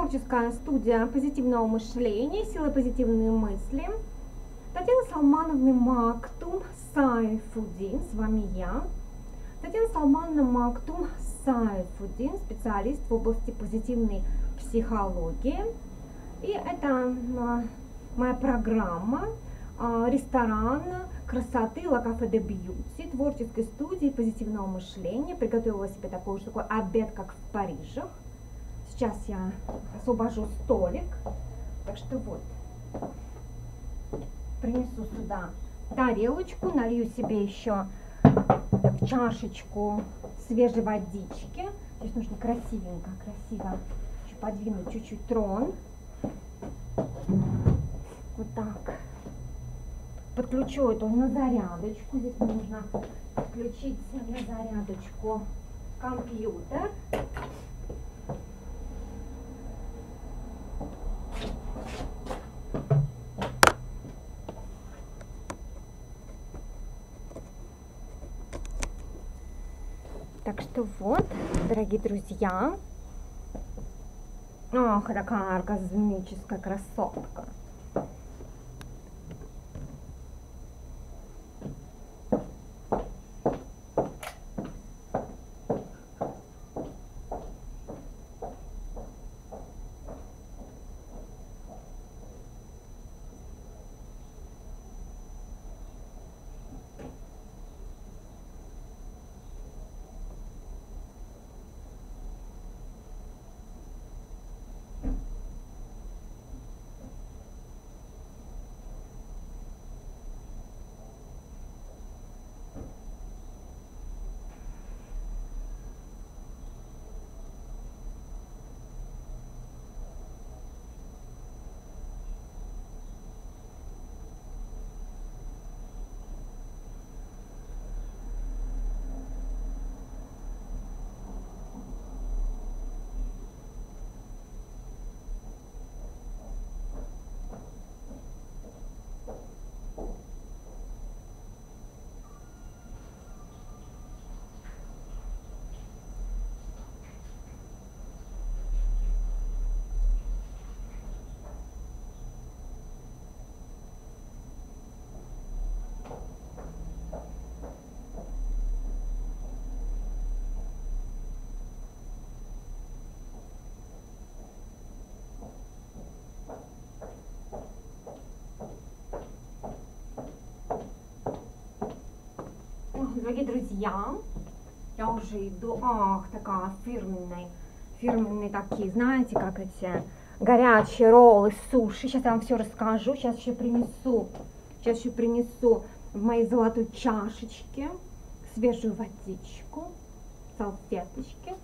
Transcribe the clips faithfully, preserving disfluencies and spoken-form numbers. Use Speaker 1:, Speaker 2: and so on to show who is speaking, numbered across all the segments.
Speaker 1: творческая студия позитивного мышления, сила позитивные мысли. Татьяна Салмановна Мактум Сайфудин, с вами я. Татьяна Салмановна Мактум Сайфудин, специалист в области позитивной психологии. И это моя программа ресторан красоты Ла Кафе де Бьюти, творческой студии позитивного мышления. Приготовила себе такой же такой обед, как в Париже. Сейчас я освобожу столик. Так что вот, принесу сюда тарелочку, налью себе еще в чашечку свежей водички. Здесь нужно красивенько, красиво еще подвинуть чуть-чуть трон. Вот так. Подключу эту на зарядочку. Здесь мне нужно включить на зарядочку компьютер. Так что вот, дорогие друзья. Ох, такая оргазмическая красотка. Дорогие друзья, я уже иду. Ах, такая фирменная, фирменные такие, знаете, как эти горячие роллы, суши. Сейчас я вам все расскажу. Сейчас еще принесу, сейчас еще принесу в моей золотой чашечке свежую водичку, салфеточки.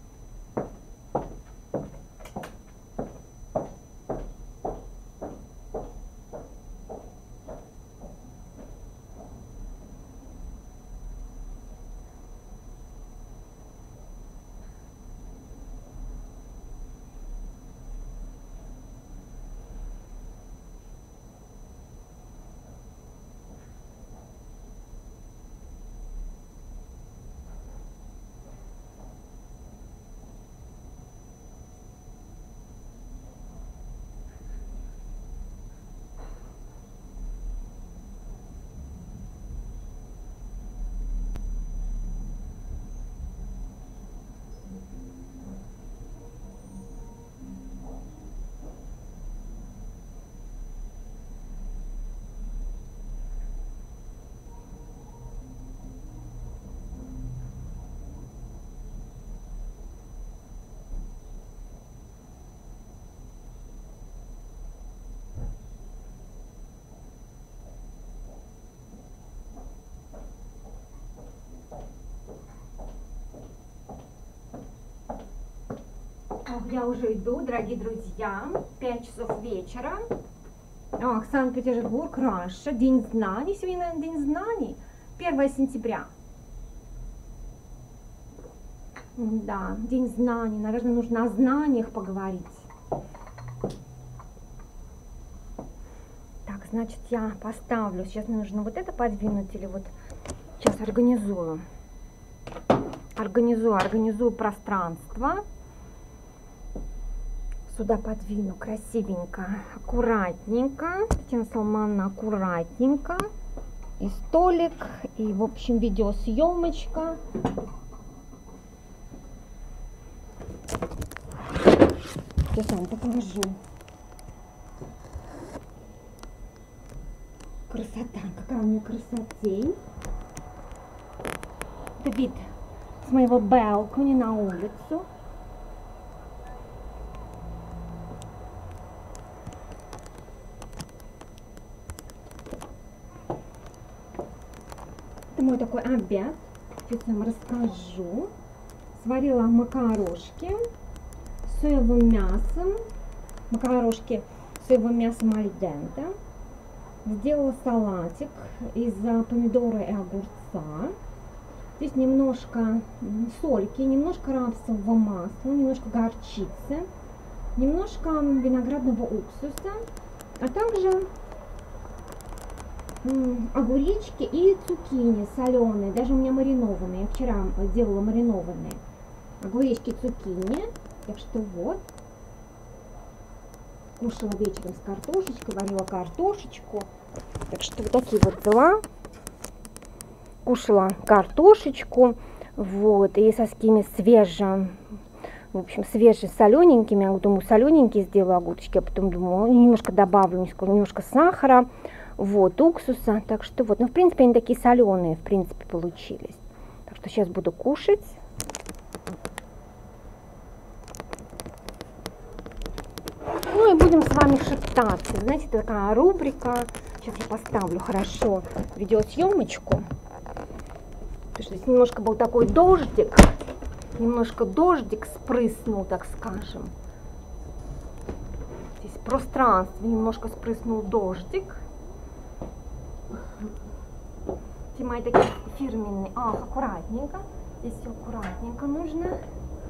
Speaker 1: Я уже иду, дорогие друзья, пять часов вечера. Ах, Санкт-Петербург, Раша, День знаний. Сегодня, наверное, День знаний. первое сентября. Да, День знаний. Наверное, нужно о знаниях поговорить. Так, значит, я поставлю. Сейчас мне нужно вот это подвинуть или вот... Сейчас организую. Организую, организую пространство. сюда подвину красивенько, аккуратненько. Татьяна Салмановна, аккуратненько. И столик, и, в общем, видеосъемочка. Сейчас вам покажу. Красота, какая у меня красотень. Это вид с моего балкона на улицу. Это мой такой обед. Сейчас я вам расскажу. Сварила макарошки с соевым мясом. Макарошки с соевым мясом аль денте. Сделала салатик из помидора и огурца. Здесь немножко сольки, немножко рапсового масла, немножко горчицы, немножко виноградного уксуса, а также огуречки и цукини соленые, даже у меня маринованные. Я вчера делала маринованные огуречки, цукини. Так что вот. Кушала вечером с картошечкой, варила картошечку. Так что вот такие вот дела. Кушала картошечку, вот, и со такими свежим, в общем, свежими солененькими. Я думаю, солененькие сделаю огурчики, а потом думаю, немножко добавлю, немножко сахара, вот, уксуса. Так что вот, ну, в принципе, они такие соленые, в принципе, получились. Так что сейчас буду кушать. Ну и будем с вами шептаться. Знаете, такая рубрика. Сейчас я поставлю хорошо видеосъемочку. Потому что здесь немножко был такой дождик. Немножко дождик спрыснул, так скажем. Здесь в пространстве немножко спрыснул дождик. Эти мои такие фирменные. А, аккуратненько. Здесь все аккуратненько нужно.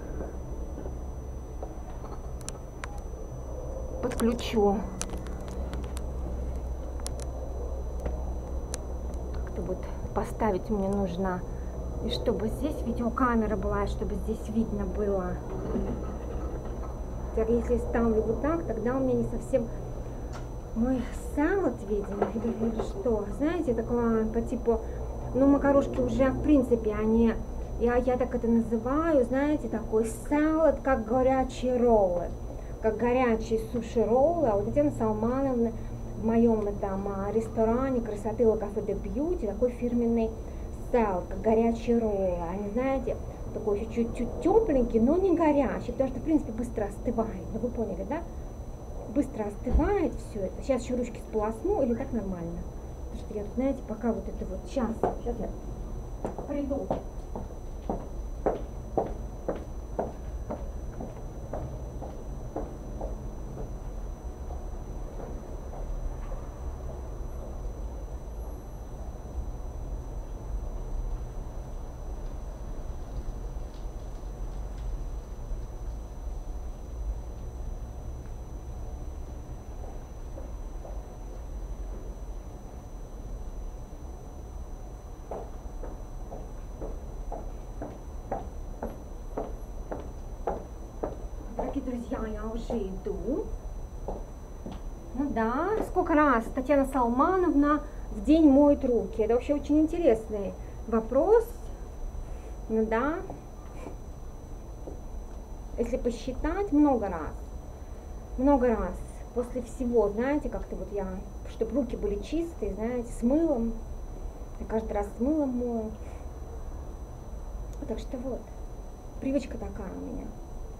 Speaker 1: Подключу. Как-то вот поставить мне нужно, и чтобы здесь видеокамера была, и чтобы здесь видно было. Так, если ставлю вот так, тогда у меня не совсем мой салат, видимо, или, или что. Знаете, такое по типу, ну, макарошки уже, в принципе, они, я, я так это называю, знаете, такой салат, как горячие роллы. Как горячие суши-роллы. А вот Татьяна Салмановна в моем там ресторане красоты Ла Кафе де Бьюти такой фирменный салат, как горячие роллы. Они, знаете, такой еще чуть-чуть тепленький, но не горячий, потому что, в принципе, быстро остывает. Ну, вы поняли, да? Быстро остывает все это. Сейчас еще ручки сполосну, или так нормально? Потому что я тут, знаете, пока вот это вот, сейчас, сейчас я приду. Друзья, я уже иду. Ну да, сколько раз Татьяна Салмановна в день моет руки? Это вообще очень интересный вопрос. Ну да, если посчитать, много раз. Много раз. После всего, знаете, как-то вот я, чтобы руки были чистые, знаете, с мылом. Я каждый раз с мылом мою. Так что вот, привычка такая у меня.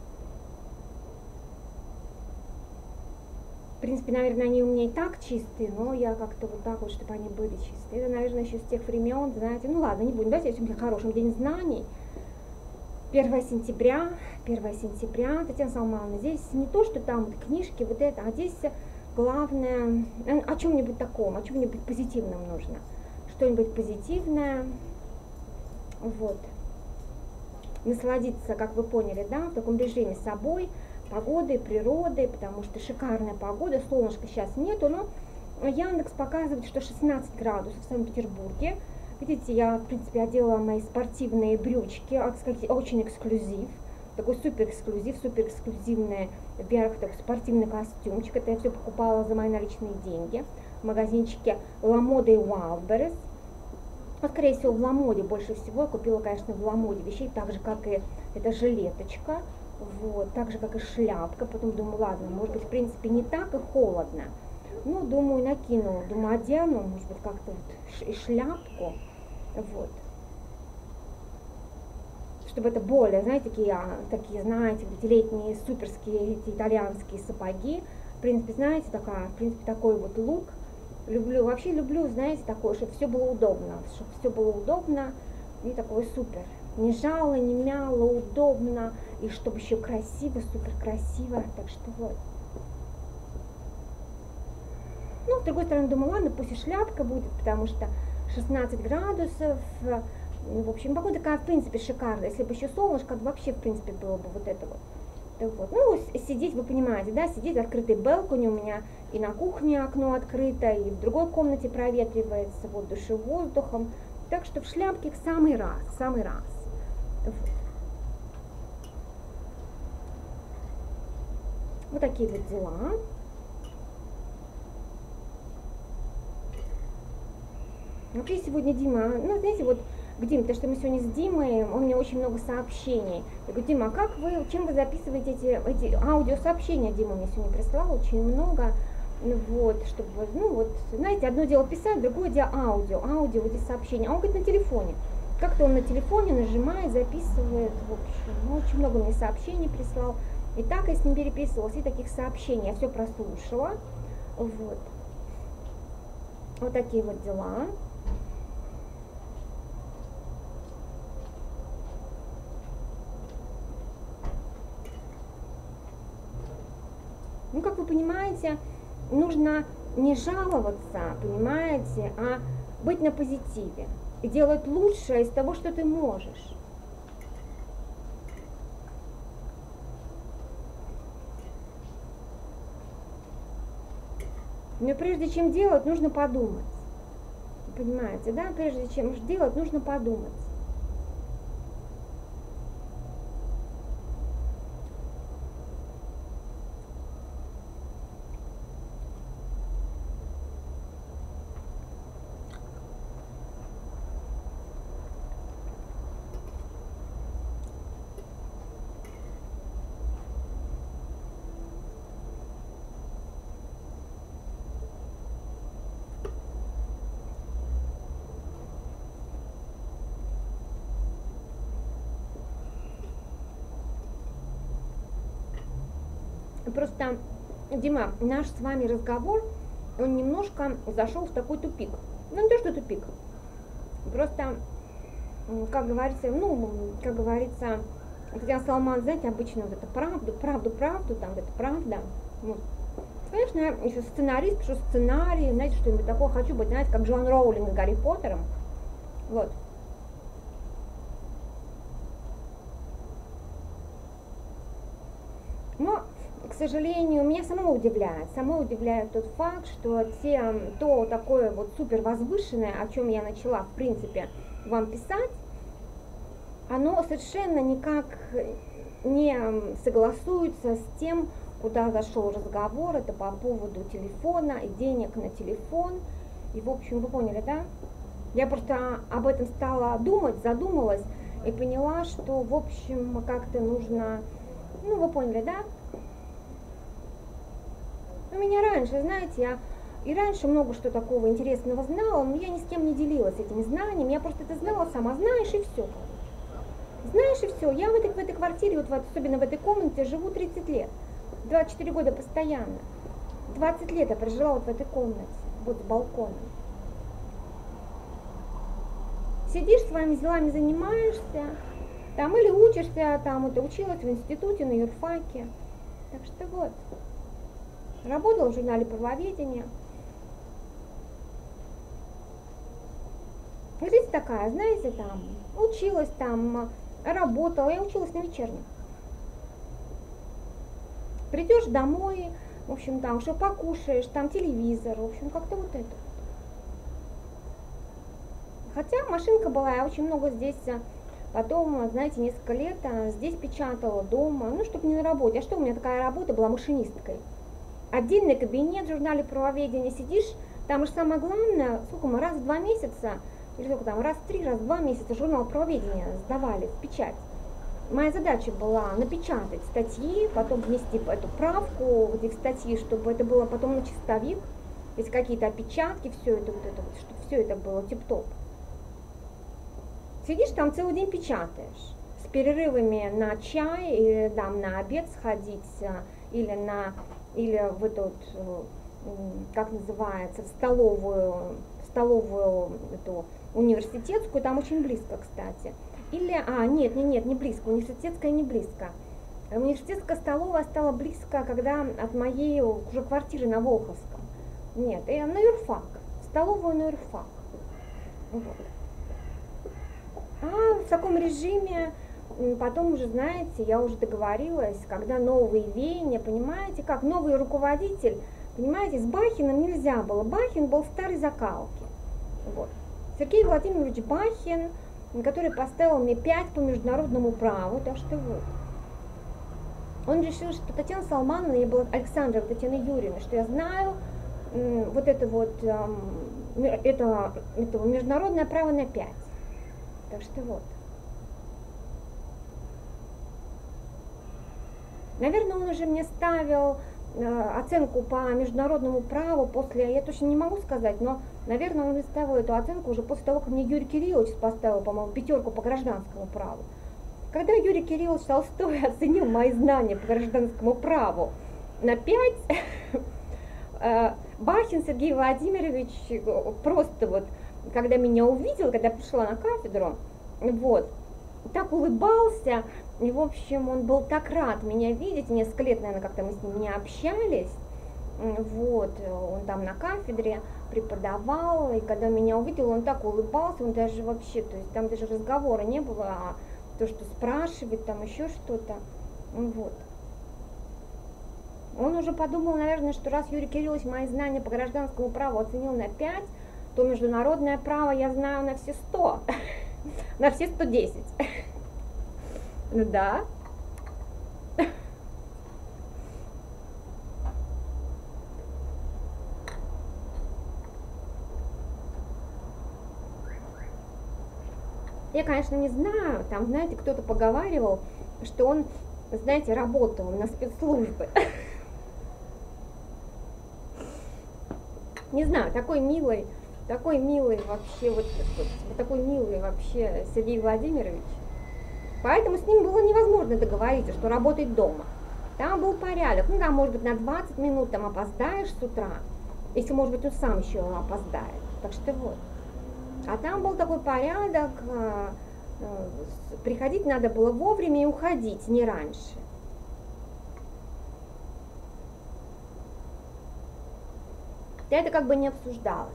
Speaker 1: В принципе, наверное, они у меня и так чистые, но я как-то вот так вот, чтобы они были чистые. Это, наверное, еще с тех времен, знаете, ну ладно, не будем, давайте сегодня хороший день знаний. первое сентября, первое сентября, Татьяна Салмановна, здесь не то, что там вот книжки, вот это, а здесь главное, о чем-нибудь таком, о чем-нибудь позитивном нужно. Что-нибудь позитивное, вот. Насладиться, как вы поняли, да, в таком режиме собой, погодой, природой, потому что шикарная погода, солнышка сейчас нету, но Яндекс показывает, что шестнадцать градусов в Санкт-Петербурге. Видите, я, в принципе, одела мои спортивные брючки, очень эксклюзив, такой супер эксклюзив, супер эксклюзивный вверх, такой спортивный костюмчик. Это я все покупала за мои наличные деньги в магазинчике Ламода и Wildberries. Ну, скорее всего, в Ламоде больше всего я купила, конечно, в Ламоде вещей, так же, как и эта жилеточка, вот, так же, как и шляпка. Потом думаю, ладно, может быть, в принципе, не так и холодно. Ну, думаю, накину, думаю, одену, может быть, как-то вот и шляпку, вот. Чтобы это более, знаете, такие, такие, знаете, вот эти летние суперские эти итальянские сапоги. В принципе, знаете, такая, в принципе, такой вот лук. Люблю, вообще люблю, знаете, такое, чтобы все было удобно, чтобы все было удобно и такое супер. Не жало, не мяло, удобно, и чтобы еще красиво, супер красиво, так что вот. Ну, с другой стороны, думаю, ладно, пусть и шляпка будет, потому что шестнадцать градусов, ну, в общем, погода такая, в принципе, шикарная. Если бы еще солнышко, то вообще, в принципе, было бы вот это вот. Так вот. Ну, сидеть, вы понимаете, да, сидеть в открытой балконе, у меня и на кухне окно открыто, и в другой комнате проветривается, вот, души воздухом. Так что в шляпке в самый раз, в самый раз. Вот. Вот такие вот дела. Вообще сегодня Дима, ну, знаете, вот к Диме, потому что мы сегодня с Димой, он мне очень много сообщений. Я говорю, Дима, а как вы, чем вы записываете эти, эти аудиосообщения? Дима мне сегодня прислал очень много, вот, чтобы, ну, вот, знаете, одно дело писать, другое дело аудио, аудио, вот эти сообщения. А он говорит, на телефоне. Как-то он на телефоне нажимает, записывает, в общем, ну, очень много мне сообщений прислал. И так я с ним переписывалась, и таких сообщений я все прослушала, вот. Вот такие вот дела. Ну, как вы понимаете, нужно не жаловаться, понимаете, а быть на позитиве и делать лучшее из того, что ты можешь. Но прежде чем делать, нужно подумать. Понимаете, да? Прежде чем делать, нужно подумать. Просто, Дима, наш с вами разговор, он немножко зашел в такой тупик. Ну, не то, что тупик. Просто, как говорится, ну, как говорится, Татьяна Салман, знаете, обычно вот это правду, правду, правду, там, это правда. Вот. Конечно, я еще сценарист, пишу сценарий, знаете, что-нибудь такое хочу быть, знаете, как Джоан Роулинг с Гарри Поттером. Вот. Но, к сожалению, меня само удивляет, само удивляет тот факт, что те, то такое вот супер возвышенное, о чем я начала, в принципе, вам писать, оно совершенно никак не согласуется с тем, куда зашел разговор, это по поводу телефона и денег на телефон. И, в общем, вы поняли, да? Я просто об этом стала думать, задумалась и поняла, что, в общем, как-то нужно, ну, вы поняли, да? У меня раньше, знаете, я и раньше много что такого интересного знала, но я ни с кем не делилась этими знаниями, я просто это знала сама, знаешь, и все. Знаешь, и все. Я в этой, в этой квартире, вот в, особенно в этой комнате, живу тридцать лет, двадцать четыре года постоянно. двадцать лет я прожила вот в этой комнате, вот с балконом. Сидишь, своими делами занимаешься, там или учишься, там вот училась в институте, на юрфаке. Так что вот. Работала в журнале правоведения. Жизнь такая, знаете, там, училась там, работала, я училась на вечерних. Придешь домой, в общем, там, что покушаешь, там телевизор, в общем, как-то вот это. Хотя машинка была, я очень много здесь Потом, знаете, несколько лет здесь печатала дома, ну, чтобы не на работе. А что, у меня такая работа была машинисткой. Отдельный кабинет в журнале правоведения, сидишь, там же самое главное, сколько мы, раз в два месяца, или сколько там, раз в три, раз в два месяца журнал правоведения сдавали в печать. Моя задача была напечатать статьи, потом внести эту правку в этих статьи, чтобы это было потом на чистовик, если какие-то опечатки, все это, вот это, вот, чтобы все это было тип-топ. Сидишь там целый день печатаешь, с перерывами на чай, или там на обед сходить, или на, или в эту, как называется, в столовую, в столовую эту университетскую, там очень близко, кстати. Или, а, нет, нет, нет, не близко, университетская не близко. Университетская столовая стала близко, когда от моей уже квартиры на Волховском. Нет, и на юрфак, столовую на юрфак. Вот. А в таком режиме, потом уже, знаете, я уже договорилась, когда новые веяния, понимаете, как новый руководитель, понимаете, с Бахиным нельзя было. Бахин был старой закалки. Вот. Сергей Владимирович Бахин, который поставил мне пять по международному праву, так что вот. Он решил, что Татьяна Салмановна, я была Александра Татьяна Юрьевна, что я знаю м, вот это вот, эм, это, это международное право на пять. Так что вот. Наверное, он уже мне ставил э, оценку по международному праву после, я точно не могу сказать, но, наверное, он мне ставил эту оценку уже после того, как мне Юрий Кириллович поставил, по-моему, пятерку по гражданскому праву. Когда Юрий Кириллович Толстой оценил мои знания по гражданскому праву на пять, Бахин Сергей Владимирович просто вот, когда меня увидел, когда пришла на кафедру, вот, так улыбался, и, в общем, он был так рад меня видеть, несколько лет, наверное, как-то мы с ним не общались, вот, он там на кафедре преподавал, и когда меня увидел, он так улыбался, он даже вообще, то есть там даже разговора не было, а то, что спрашивать, там еще что-то, вот. Он уже подумал, наверное, что раз Юрий Кириллович мои знания по гражданскому праву оценил на пять, то международное право я знаю на все сто, на все сто десять. Ну да. Я, конечно, не знаю, там, знаете, кто-то поговаривал, что он, знаете, работал на спецслужбы. Не знаю, такой милый, такой милый вообще, вот, вот такой милый вообще Сергей Владимирович. Поэтому с ним было невозможно договориться, что работает дома. Там был порядок, ну там, может быть, на двадцать минут там опоздаешь с утра, если, может быть, он сам еще опоздает. Так что вот. А там был такой порядок, приходить надо было вовремя и уходить, не раньше. Это как бы не обсуждалось.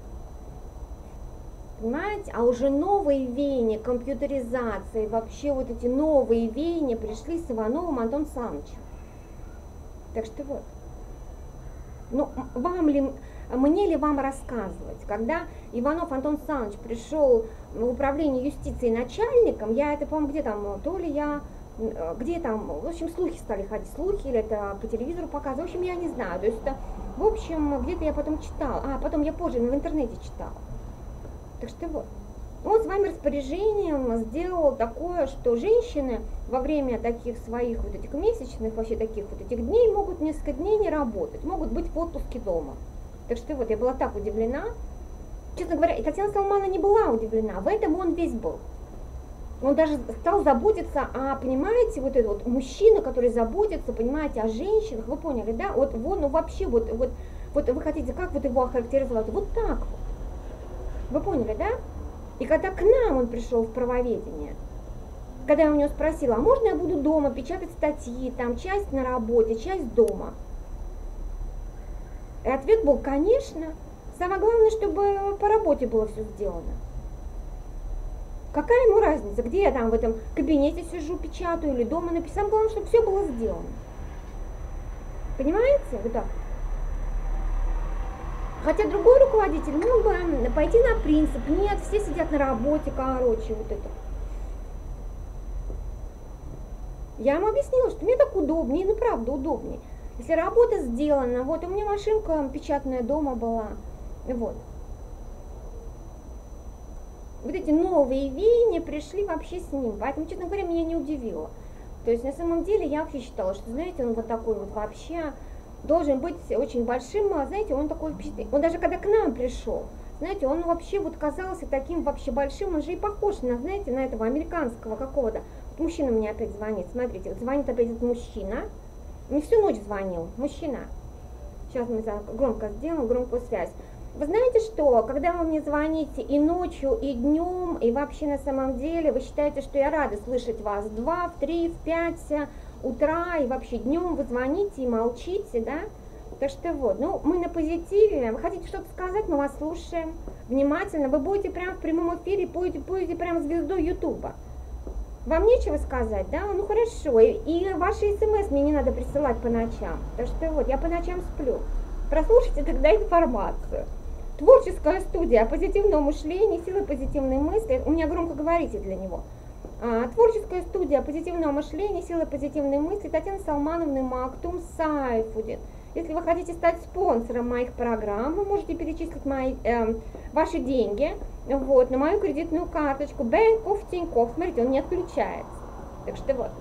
Speaker 1: Понимаете? А уже новые веяния, компьютеризации, вообще вот эти новые веяния пришли с Ивановым Антоном Санычем. Так что вот. Ну, вам ли, мне ли вам рассказывать? Когда Иванов Антон Саныч пришел в управление юстиции начальником, я это, по-моему, где там, то ли я, где там, в общем, слухи стали ходить, слухи, или это по телевизору показывают, в общем, я не знаю. То есть, это, в общем, где-то я потом читала, а потом я позже в интернете читала. Так что вот. Он своим распоряжением сделал такое, что женщины во время таких своих вот этих месячных, вообще таких вот этих дней, могут несколько дней не работать, могут быть в отпуске дома. Так что вот, я была так удивлена. Честно говоря, и Татьяна Салмановна не была удивлена, в этом он весь был. Он даже стал заботиться о, понимаете, вот этот вот мужчина, который заботится, понимаете, о женщинах, вы поняли, да? Вот, вот ну вообще, вот, вот, вот вы хотите, как вот его охарактеризовать? Вот так вот. Вы поняли, да? И когда к нам он пришел в правоведение, когда я у него спросила, а можно я буду дома печатать статьи, там часть на работе, часть дома? И ответ был, конечно. Самое главное, чтобы по работе было все сделано. Какая ему разница, где я там в этом кабинете сижу, печатаю или дома напишу? Самое главное, чтобы все было сделано. Понимаете? Вот так. Хотя другой руководитель мог бы пойти на принцип, нет, все сидят на работе, короче, вот это. Я ему объяснила, что мне так удобнее, ну правда удобнее. Если работа сделана, вот у меня машинка печатная дома была, вот. Вот эти новые веяния пришли вообще с ним, поэтому, честно говоря, меня не удивило. То есть на самом деле я вообще считала, что, знаете, он вот такой вот вообще должен быть очень большим, а, знаете, он такой впечатлительный. Он даже когда к нам пришел, знаете, он вообще вот казался таким вообще большим, он же и похож на, знаете, на этого американского какого-то. Вот мужчина мне опять звонит, смотрите, вот звонит опять этот мужчина, мне всю ночь звонил, мужчина. Сейчас мы громко сделаем, громкую связь. Вы знаете что, когда вы мне звоните и ночью, и днем, и вообще на самом деле, вы считаете, что я рада слышать вас в два, в три, в пять утра, и вообще днем вы звоните и молчите, да? Так что вот, ну, мы на позитиве, вы хотите что-то сказать, мы вас слушаем внимательно, вы будете прямо в прямом эфире, будете, будете прямо звездой Ютуба. Вам нечего сказать, да? Ну хорошо, и, и ваши смс мне не надо присылать по ночам, так что вот, я по ночам сплю. Прослушайте тогда информацию. Творческая студия позитивного мышления, силы позитивной мысли. У меня громкоговоритель для него. А, творческая студия позитивного мышления, силы позитивной мысли Татьяны Салмановны Мактум Сайфудин. Если вы хотите стать спонсором моих программ, вы можете перечислить мои, э, ваши деньги вот, на мою кредитную карточку Bank of Тинькофф. Смотрите, он не отключается. Так что вот.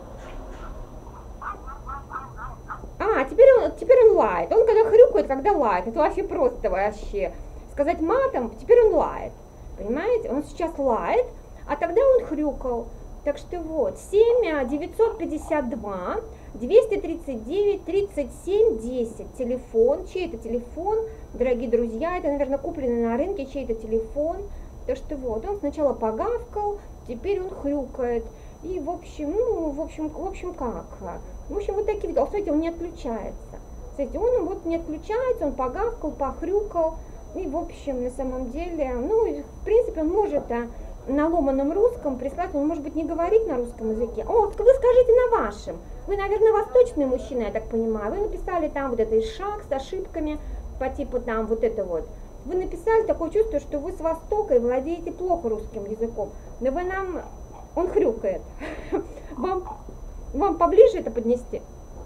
Speaker 1: А, теперь он, теперь он лает. Он когда хрюкает, когда лает. Это вообще просто вообще. Сказать матом, теперь он лает. Понимаете? Он сейчас лает, а тогда он хрюкал. Так что вот, семь девятьсот пятьдесят два двести тридцать девять тридцать семь десять. Телефон. Чей это телефон? Дорогие друзья, это, наверное, купленный на рынке чей-то телефон. Так что вот, он сначала погавкал, теперь он хрюкает. И в общем, ну, в общем, в общем как? В общем, вот такие видео. Смотрите, он не отключается. Смотрите, он вот не отключается, он погавкал, похрюкал. И, в общем, на самом деле, ну, в принципе, он может а, на ломаном русском прислать, он может быть не говорить на русском языке. О, вы скажите на вашем. Вы, наверное, восточный мужчина, я так понимаю. Вы написали там вот этот шаг с ошибками, по типу там вот это вот. Вы написали такое чувство, что вы с Востока и владеете плохо русским языком. Но вы нам... Он хрюкает. Вам, вам поближе это поднести?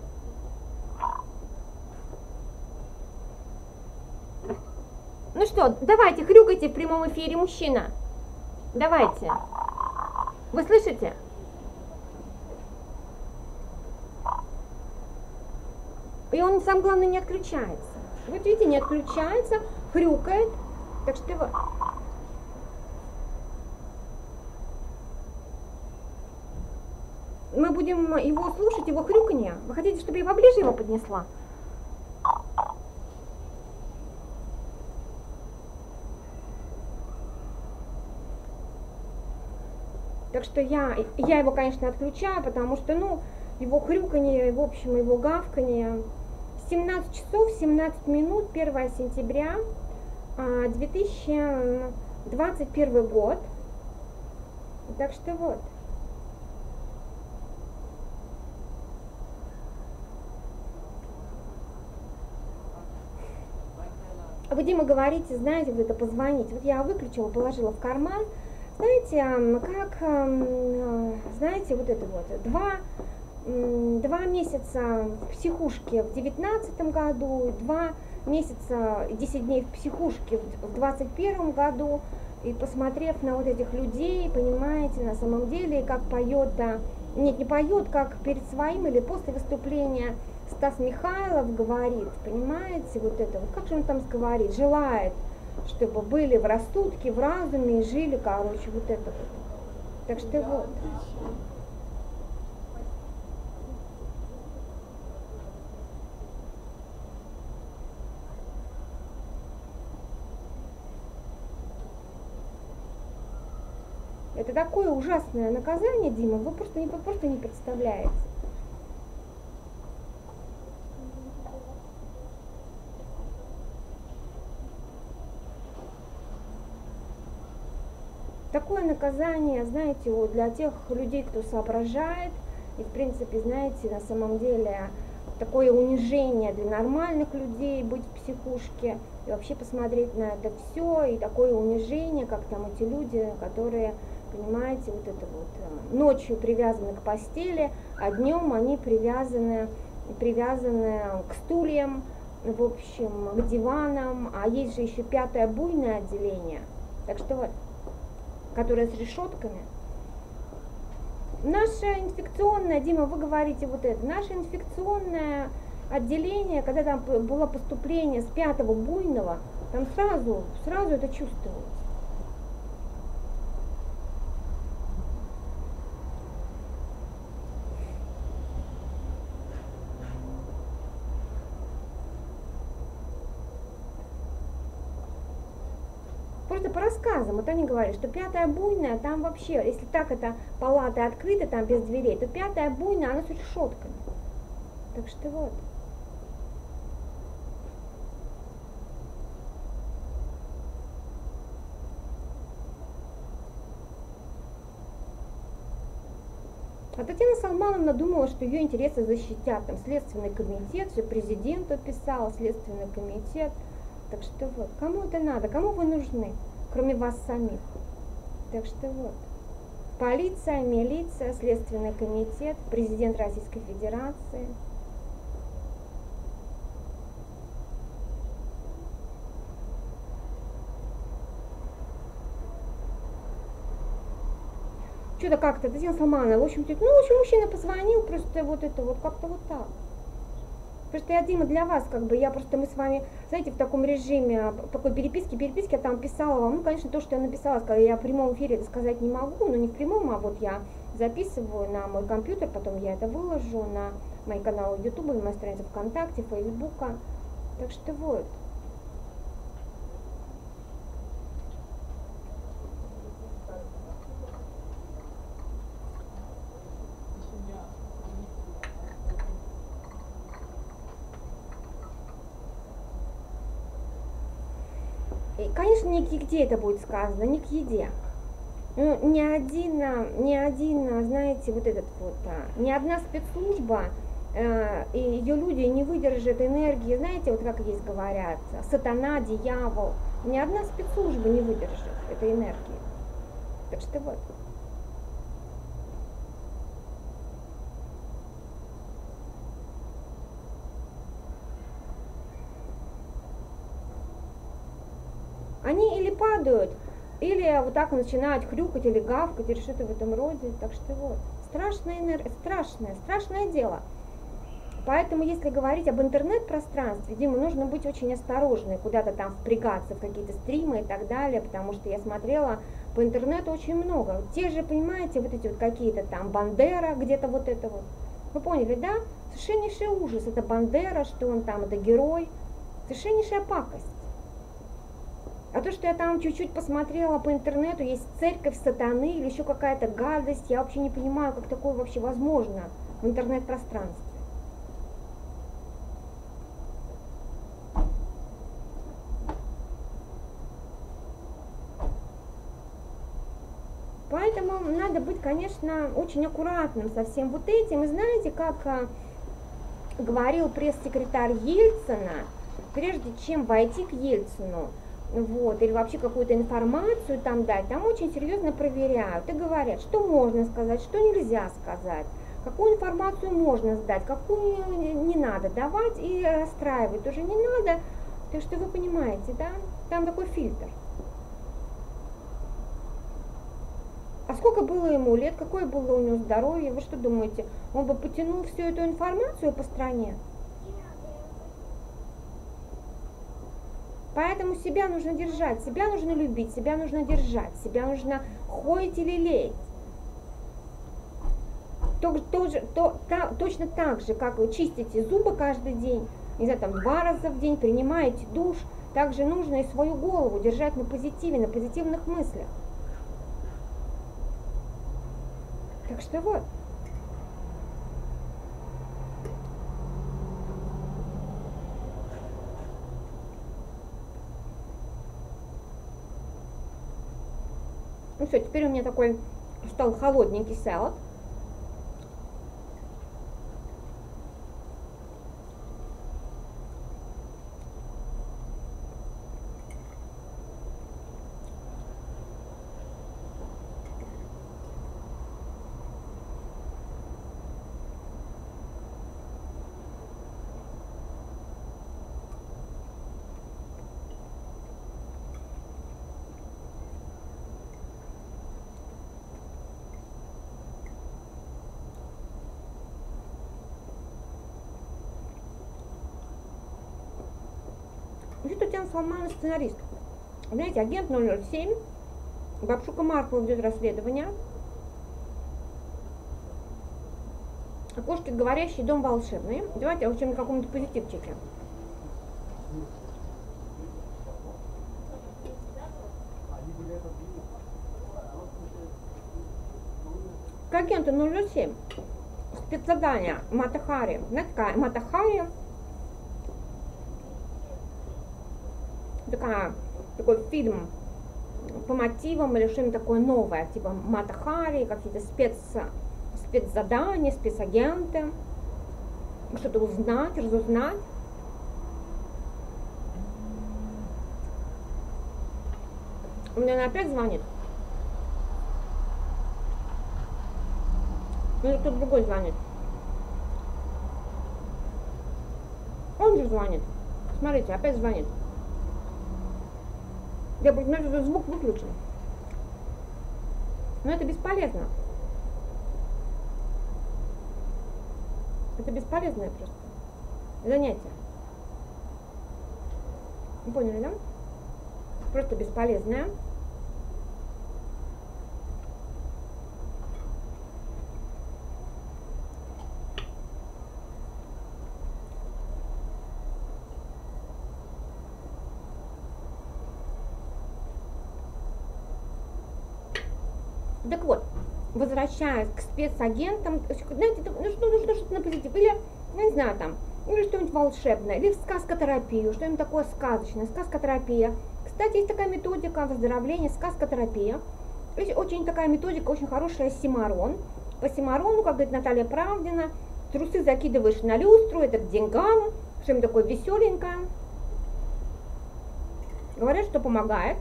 Speaker 1: Ну что, давайте, хрюкайте в прямом эфире, мужчина. Давайте. Вы слышите? И он, самое главное, не отключается. Вот видите, не отключается, хрюкает. Так что вот. Мы будем его слушать, его хрюканье. Вы хотите, чтобы я поближе его поднесла? Так что я, я его, конечно, отключаю, потому что, ну, его хрюканье, в общем, его гавканье. семнадцать часов семнадцать минут, первое сентября две тысячи двадцать первый год. Так что вот. Вы, Дима, говорите, знаете, вот это позвонить. Вот я выключила, положила в карман. Знаете, как, знаете, вот это вот, два, два месяца в психушке в девятнадцатом году, два месяца, десять дней в психушке в двадцать первом году, и посмотрев на вот этих людей, понимаете, на самом деле, как поет, да, нет, не поет, как перед своим или после выступления Стас Михайлов говорит, понимаете, вот это вот, как же он там говорит, желает, чтобы были в рассудке, в разуме и жили, короче, вот это вот. Так что вот. Это такое ужасное наказание, Дима, вы просто не, вы просто не представляете. Такое наказание, знаете, вот для тех людей, кто соображает, и в принципе, знаете, на самом деле такое унижение для нормальных людей быть в психушке, и вообще посмотреть на это все, и такое унижение, как там эти люди, которые понимаете, вот это вот. Ночью привязаны к постели, а днем они привязаны, привязаны к стульям, в общем, к диванам, а есть же еще пятое буйное отделение, так что вот, которое с решетками. Наше инфекционное, Дима, вы говорите вот это, наше инфекционное отделение, когда там было поступление с пятого буйного, там сразу, сразу это чувствуется. Просто по рассказам, вот они говорят, что пятая буйная, там вообще, если так это палата открыта, там без дверей, то пятая буйная, она с решетками. Так что вот. А Татьяна Салмановна думала, что ее интересы защитят, там Следственный комитет, все президенту писала, Следственный комитет. Так что вот, кому это надо, кому вы нужны, кроме вас самих. Так что вот, полиция, милиция, Следственный комитет, президент Российской Федерации. Что-то как-то, Татьяна Салмановна, в общем-то, ну, в общем, мужчина позвонил, просто вот это вот, как-то вот так. Просто я, Дима, для вас, как бы, я просто, мы с вами, знаете, в таком режиме, такой переписки, переписки, я там писала вам, ну, конечно, то, что я написала, сказала, я в прямом эфире это сказать не могу, но не в прямом, а вот я записываю на мой компьютер, потом я это выложу на мои каналы YouTube, на мои страницы ВКонтакте, Фейсбука, так что вот. Конечно, нигде это будет сказано, не к еде. Ну, ни один, ни один, знаете, вот этот вот, ни одна спецслужба э, и ее люди не выдержат энергии, знаете, вот как здесь говорят, сатана, дьявол, ни одна спецслужба не выдержит этой энергии. Так что вот. Они или падают, или вот так начинают хрюкать или гавкать, или что-то в этом роде. Так что вот, страшное, страшное, страшное дело. Поэтому, если говорить об интернет-пространстве, Дима, нужно быть очень осторожной, куда-то там впрягаться в какие-то стримы и так далее, потому что я смотрела по интернету очень много. Те же, понимаете, вот эти вот какие-то там Бандера, где-то вот это вот. Вы поняли, да? Совершеннейший ужас. Это Бандера, что он там, это герой. Совершеннейшая пакость. А то, что я там чуть-чуть посмотрела по интернету, есть церковь сатаны или еще какая-то гадость, я вообще не понимаю, как такое вообще возможно в интернет-пространстве. Поэтому надо быть, конечно, очень аккуратным со всем вот этим. И знаете, как а, говорил пресс-секретарь Ельцина, прежде чем войти к Ельцину, вот, или вообще какую-то информацию там дать, там очень серьезно проверяют и говорят, что можно сказать, что нельзя сказать, какую информацию можно сдать, какую не надо давать и расстраивать тоже не надо. Так что вы понимаете, да, там такой фильтр. А сколько было ему лет, какое было у него здоровье, вы что думаете, он бы потянул всю эту информацию по стране? Поэтому себя нужно держать, себя нужно любить, себя нужно держать, себя нужно хоить или лелеять. То, то, то, то, точно так же, как вы чистите зубы каждый день, не знаю, там два раза в день, принимаете душ, также нужно и свою голову держать на позитиве, на позитивных мыслях. Так что вот. Ну все, теперь у меня такой стал холодненький салат. Вообще Татьяна Салманова сценарист. Знаете, агент ноль ноль семь, Бабшука Маркова ведет расследование. Кошки говорящий, дом волшебный. Давайте в общем каком-нибудь позитивчике. К агенту ноль ноль семь. Спецзадание Мата Хари. Знаете, такая Мата Хари. Такая, такой фильм по мотивам или что-нибудь такое новое, типа Мата Хари, какие-то спец, спецзадания, спецагенты, что-то узнать, разузнать. У меня она опять звонит. Или кто-то другой звонит. Он же звонит. Смотрите, опять звонит. Я просто, значит, звук выключен. Но это бесполезно. Это бесполезное просто занятие. Вы поняли, да? Просто бесполезное. Так вот, возвращаясь к спецагентам, знаете, ну что, ну что, что-то на позитив, или, ну, не знаю, там, или что-нибудь волшебное, или в сказкотерапию, что-нибудь такое сказочное, сказкотерапия. Кстати, есть такая методика выздоровления, сказкотерапия. Есть очень такая методика, очень хорошая, Симарон. По Симарону, как говорит Наталья Правдина, трусы закидываешь на люстру, это к деньгам, что-нибудь такое веселенькое. Говорят, что помогает.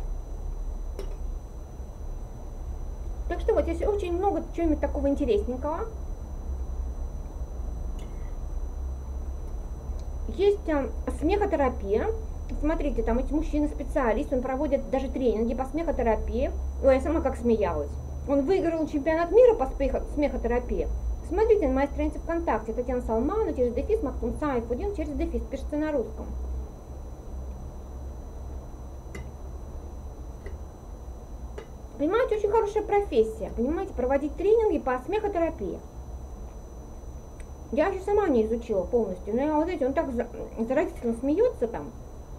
Speaker 1: Так что вот здесь очень много чего-нибудь такого интересненького. Есть а, смехотерапия. Смотрите, там эти мужчины-специалисты, он проводит даже тренинги по смехотерапии. Ой, я сама как смеялась. Он выиграл чемпионат мира по смехотерапии. Смотрите на моей странице ВКонтакте. Татьяна Салманова через дефис, Мактум Сайфудин через дефис, пишется на русском. Понимаете, очень хорошая профессия, понимаете, проводить тренинги по смехотерапии. Я еще сама не изучила полностью, но я вот эти, он так заразительно смеется там.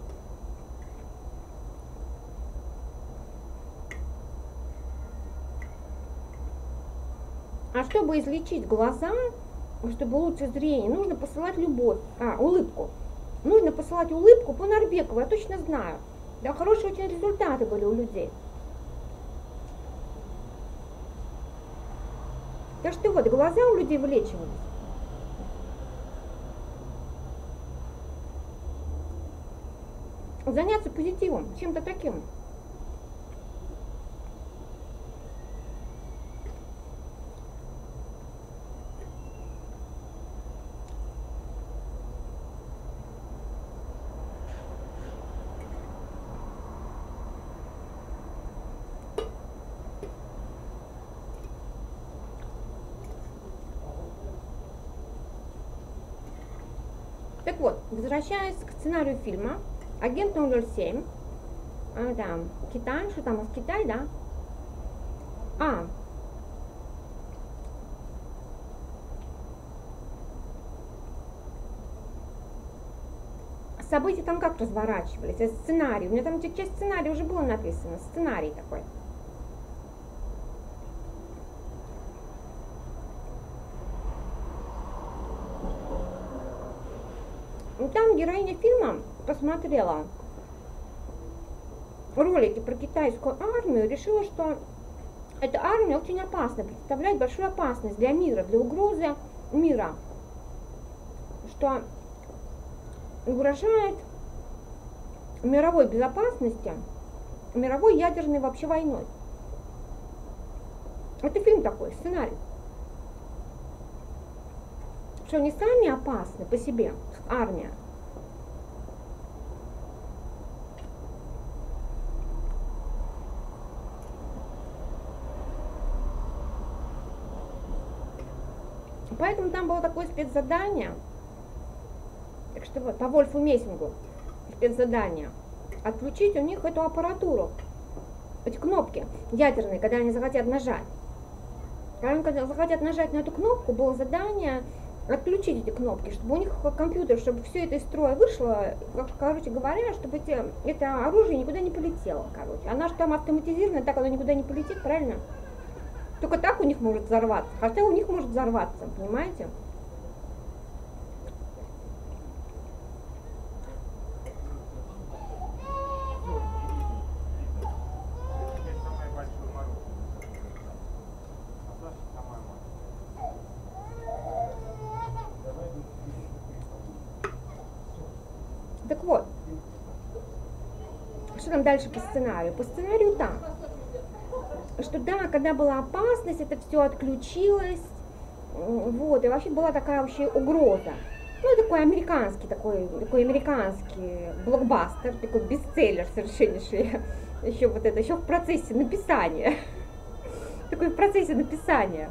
Speaker 1: А чтобы излечить глаза, чтобы улучшить зрение, нужно посылать любовь, а, улыбку. Нужно посылать улыбку по Нарбекову, я точно знаю. Да, хорошие очень результаты были у людей. Так что вот, глаза у людей вылечивались. Заняться позитивом, чем-то таким. Так вот, возвращаясь к сценарию фильма, агент ноль ноль семь, а, там, Китай, что там у нас, Китай, да? А, события там как разворачивались, а сценарий, у меня там часть сценария уже было написано, сценарий такой. Там героиня фильма посмотрела ролики про китайскую армию, решила, что эта армия очень опасна, представляет большую опасность для мира, для угрозы мира, что угрожает мировой безопасности, мировой ядерной вообще войной. Это фильм такой, сценарий. Что они сами опасны по себе, армия. Поэтому там было такое спецзадание. Так что вот, по Вольфу Мессингу спецзадание. отключить у них эту аппаратуру, эти кнопки ядерные, когда они захотят нажать. Когда они захотят нажать на эту кнопку, было задание отключить эти кнопки, чтобы у них компьютер, чтобы все это из строя вышло, короче говоря, чтобы эти, это оружие никуда не полетело, короче. Оно же там автоматизировано, так оно никуда не полетит, правильно? Только так у них может взорваться, хотя у них может взорваться, понимаете? Так вот, что там дальше по сценарию? По сценарию так, что да, когда была опасность, это все отключилось, вот, и вообще была такая вообще угроза. Ну, такой американский, такой, такой американский блокбастер, такой бестселлер совершеннейший, еще вот это, еще в процессе написания, такой в процессе написания.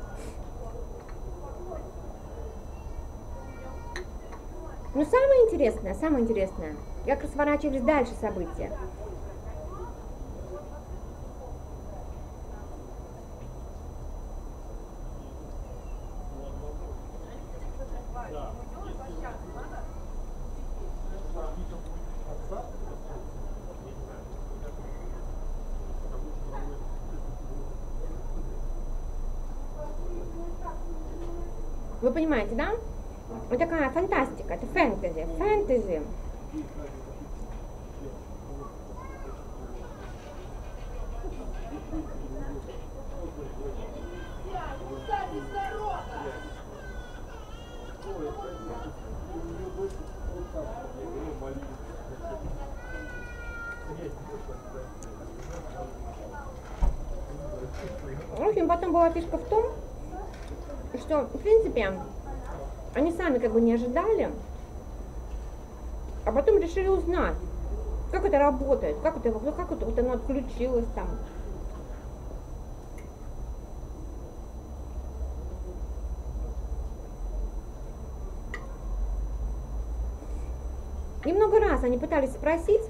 Speaker 1: Но самое интересное, самое интересное, как разворачивались дальше события. Вы понимаете, да? Вот такая фантастика, это фэнтези, фэнтези. В общем, потом была фишка в том, что, в принципе, они сами как бы не ожидали, а потом решили узнать, как это работает, как это, как это вот оно отключилось там. И много раз они пытались спросить,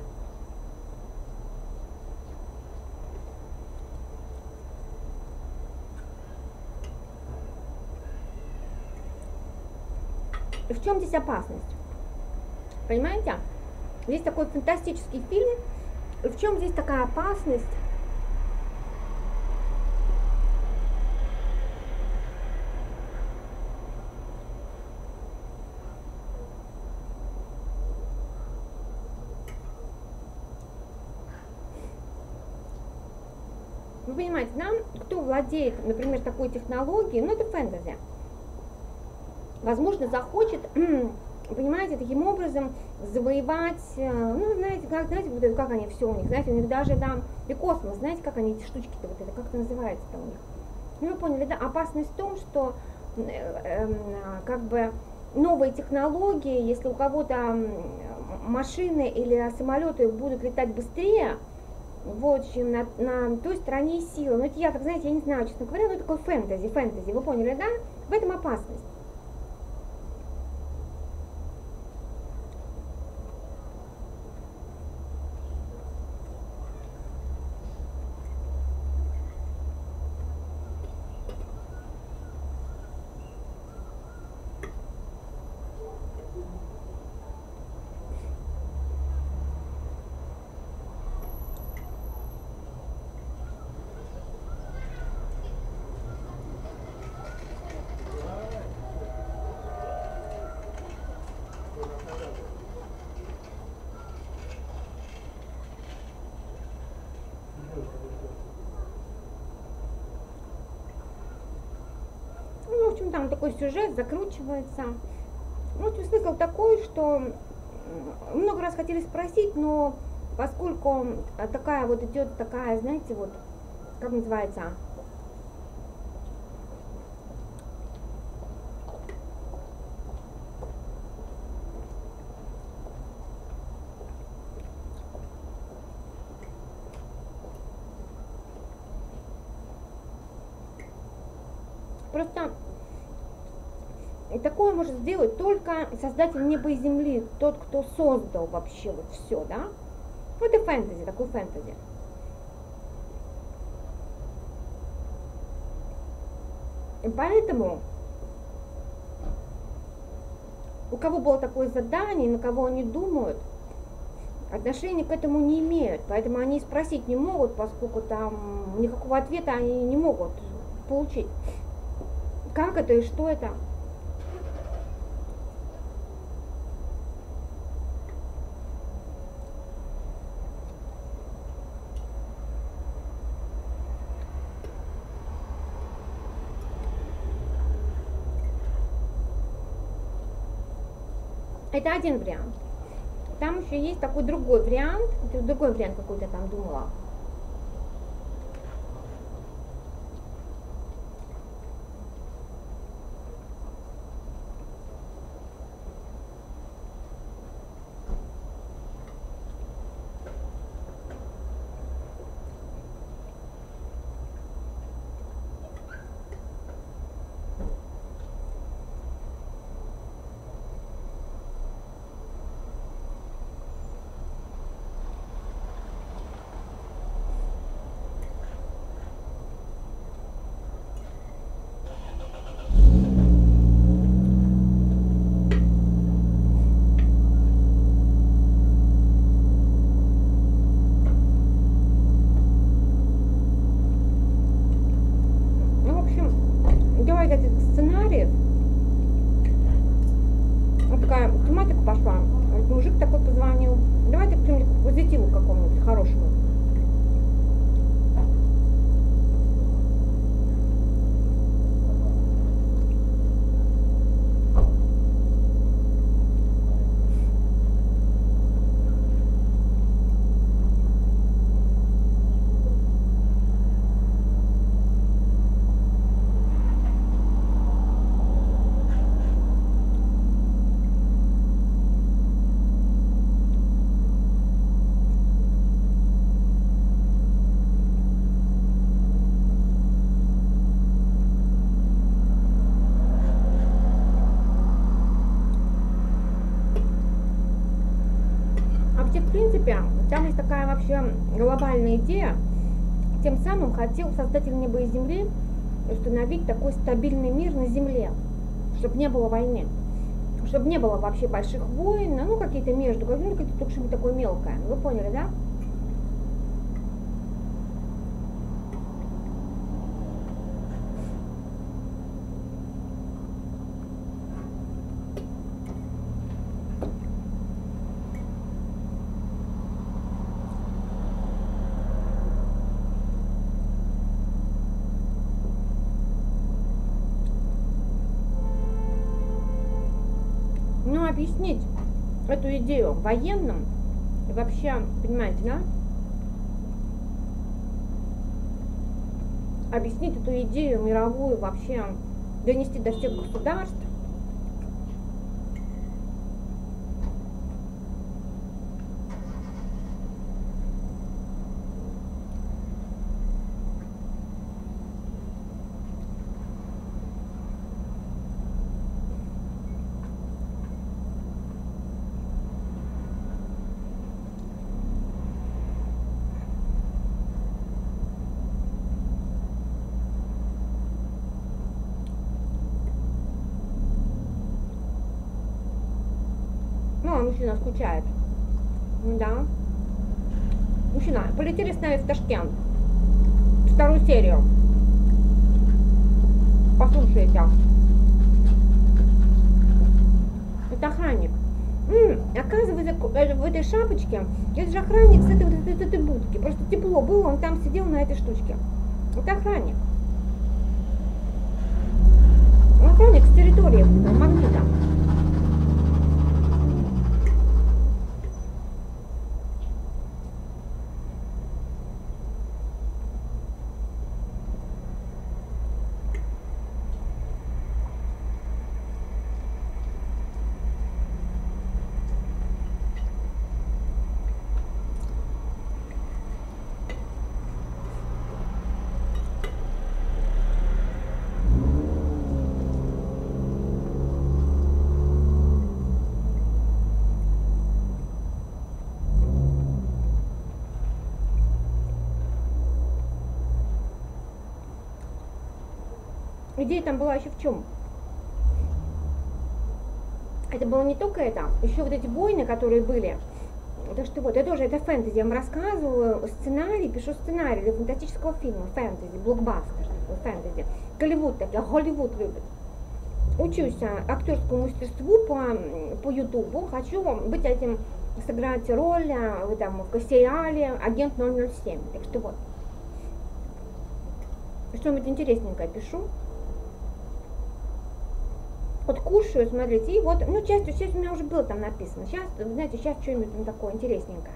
Speaker 1: в чем здесь опасность? Понимаете? Здесь такой фантастический фильм. И в чем здесь такая опасность? Вы понимаете, нам, кто владеет, например, такой технологией, ну это фэнтези, возможно, захочет, понимаете, таким образом завоевать, ну, знаете, как, знаете, вот это, как они все у них, знаете, у них даже там и космос, знаете, как они эти штучки-то, вот это, как это называется-то у них. Ну, вы поняли, да, опасность в том, что, э, э, как бы, новые технологии, если у кого-то машины или самолеты будут летать быстрее, вот, чем на, на той стороне силы. Ну, это я, так знаете, я не знаю, честно говоря, но это такое фэнтези, фэнтези, вы поняли, да? В этом опасность. Ну, в общем, там такой сюжет закручивается. Ну, в общем, смысл такой, что много раз хотели спросить, но поскольку такая вот идет такая, знаете, вот, как называется, просто такое может сделать только создатель неба и земли, тот, кто создал вообще вот все, да? Вот и фэнтези, такой фэнтези. И поэтому, у кого было такое задание, на кого они думают, отношения к этому не имеют. Поэтому они спросить не могут, поскольку там никакого ответа они не могут получить. Как это и что это? Это один вариант. Там еще есть такой другой вариант, другой вариант какой-то там думала. Сценариев. Вот такая тематика пошла. Вот мужик такой позвонил. Давайте к чему-нибудь позитиву какому-нибудь хорошему. В принципе, там есть такая вообще глобальная идея. Тем самым хотел Создатель неба и земли установить такой стабильный мир на земле, чтобы не было войны, чтобы не было вообще больших войн, ну какие-то между, ну какие-то только что-нибудь такое мелкое. Вы поняли, да? Ну, объяснить эту идею военным, и вообще, понимаете, да? Объяснить эту идею мировую вообще, донести до всех государств. Мужчина скучает. Да. Мужчина, полетели с нами в Ташкент. Вторую серию. Послушайте. Это охранник. М-м, оказывается, в этой шапочке, это же охранник с этой, вот этой, этой будки. Просто тепло было, он там сидел на этой штучке. Это охранник. Охранник с территории магнита. идея там была еще в чем? Это было не только это, еще вот эти войны, которые были. Так что вот, я тоже, это фэнтези, я вам рассказываю сценарий, пишу сценарий для фантастического фильма, фэнтези, блокбастер, фэнтези. Голливуд так, Голливуд любит. Учусь актерскому мастерству по, по ютубу, хочу быть этим, сыграть роль в, там, в сериале «Агент ноль ноль семь», так что вот. Что-нибудь интересненькое пишу. Вот кушаю, смотрите, и вот, ну, часть, часть у меня уже было там написано. Сейчас, знаете, сейчас что-нибудь там такое интересненькое.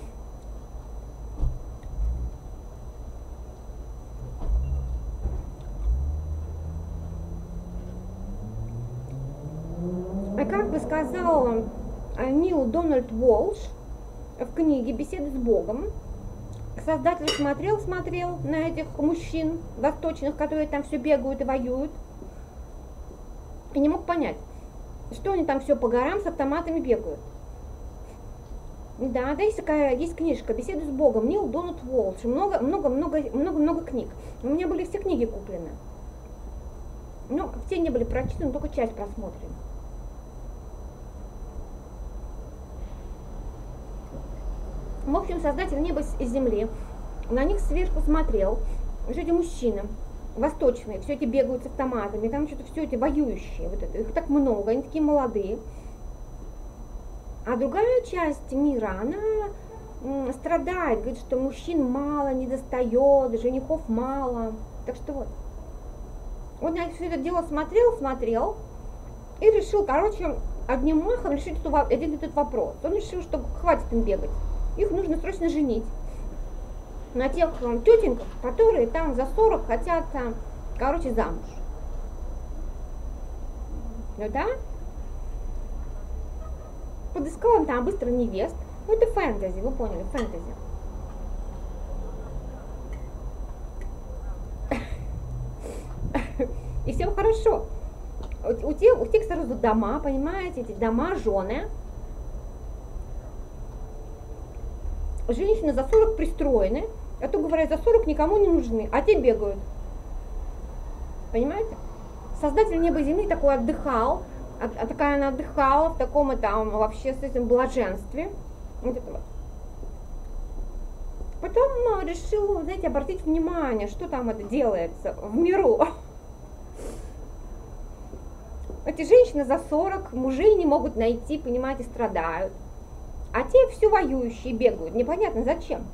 Speaker 1: А как бы сказал Нил Дональд Уолш в книге «Беседы с Богом», создатель смотрел, смотрел на этих мужчин восточных, которые там все бегают и воюют, и не мог понять, что они там все по горам с автоматами бегают. Да, да, есть такая, есть книжка «Беседы с Богом», Нил Дональд Уолш, много, много, много, много, много книг. У меня были все книги куплены. Но все не были прочитаны, только часть просмотрена. В общем, создатель неба и земли на них сверху смотрел, что эти мужчины восточные, все эти бегают с автоматами, там что-то все эти воюющие, вот это, их так много, они такие молодые. А другая часть мира, она страдает, говорит, что мужчин мало, не достает, женихов мало. Так что вот. Он на все это дело смотрел, смотрел и решил, короче, одним махом решить один этот вопрос. Он решил, что хватит им бегать. Их нужно срочно женить на тех тетеньках, которые там за сорок хотят, короче, замуж. Ну да? Подыскал он там быстро невест. Ну это фэнтези, вы поняли, фэнтези. И все хорошо. У, у, тех, у тех сразу дома, понимаете, эти дома, жены. Женщины за сорок пристроены, а то, говорят, за сорок никому не нужны, а те бегают. Понимаете? Создатель неба и земли такой отдыхал, а, а такая она отдыхала в таком там вообще с этим блаженстве. Вот это вот. Потом ну, решил, знаете, обратить внимание, что там это делается в миру. Эти женщины за сорок, мужей не могут найти, понимаете, страдают. А те все воюющие бегают. Непонятно зачем.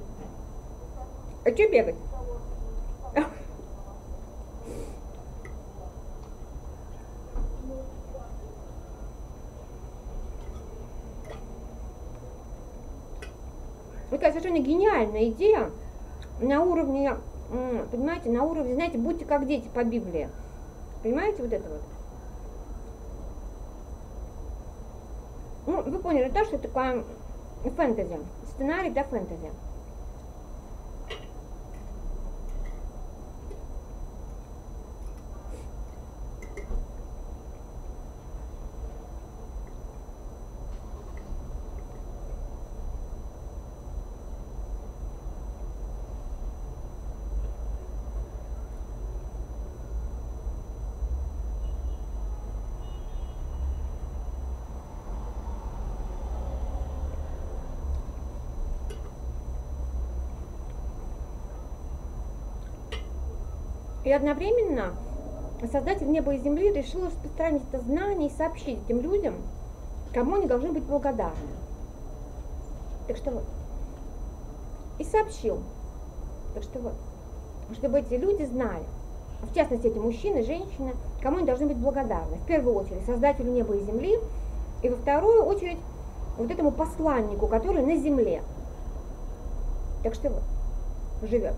Speaker 1: А что бегать? Такая совершенно гениальная идея на уровне, понимаете, на уровне, знаете, будьте как дети по Библии. Понимаете, вот это вот. Ну, вы поняли, да, что это такое фэнтези, сценарий для фэнтези. И одновременно создатель неба и земли решил распространить это знание и сообщить этим людям, кому они должны быть благодарны. Так что вот. И сообщил. Так что вот. Чтобы эти люди знали, в частности эти мужчины, женщины, кому они должны быть благодарны. В первую очередь создателю неба и земли, и во вторую очередь вот этому посланнику, который на земле. Так что вот. Живет.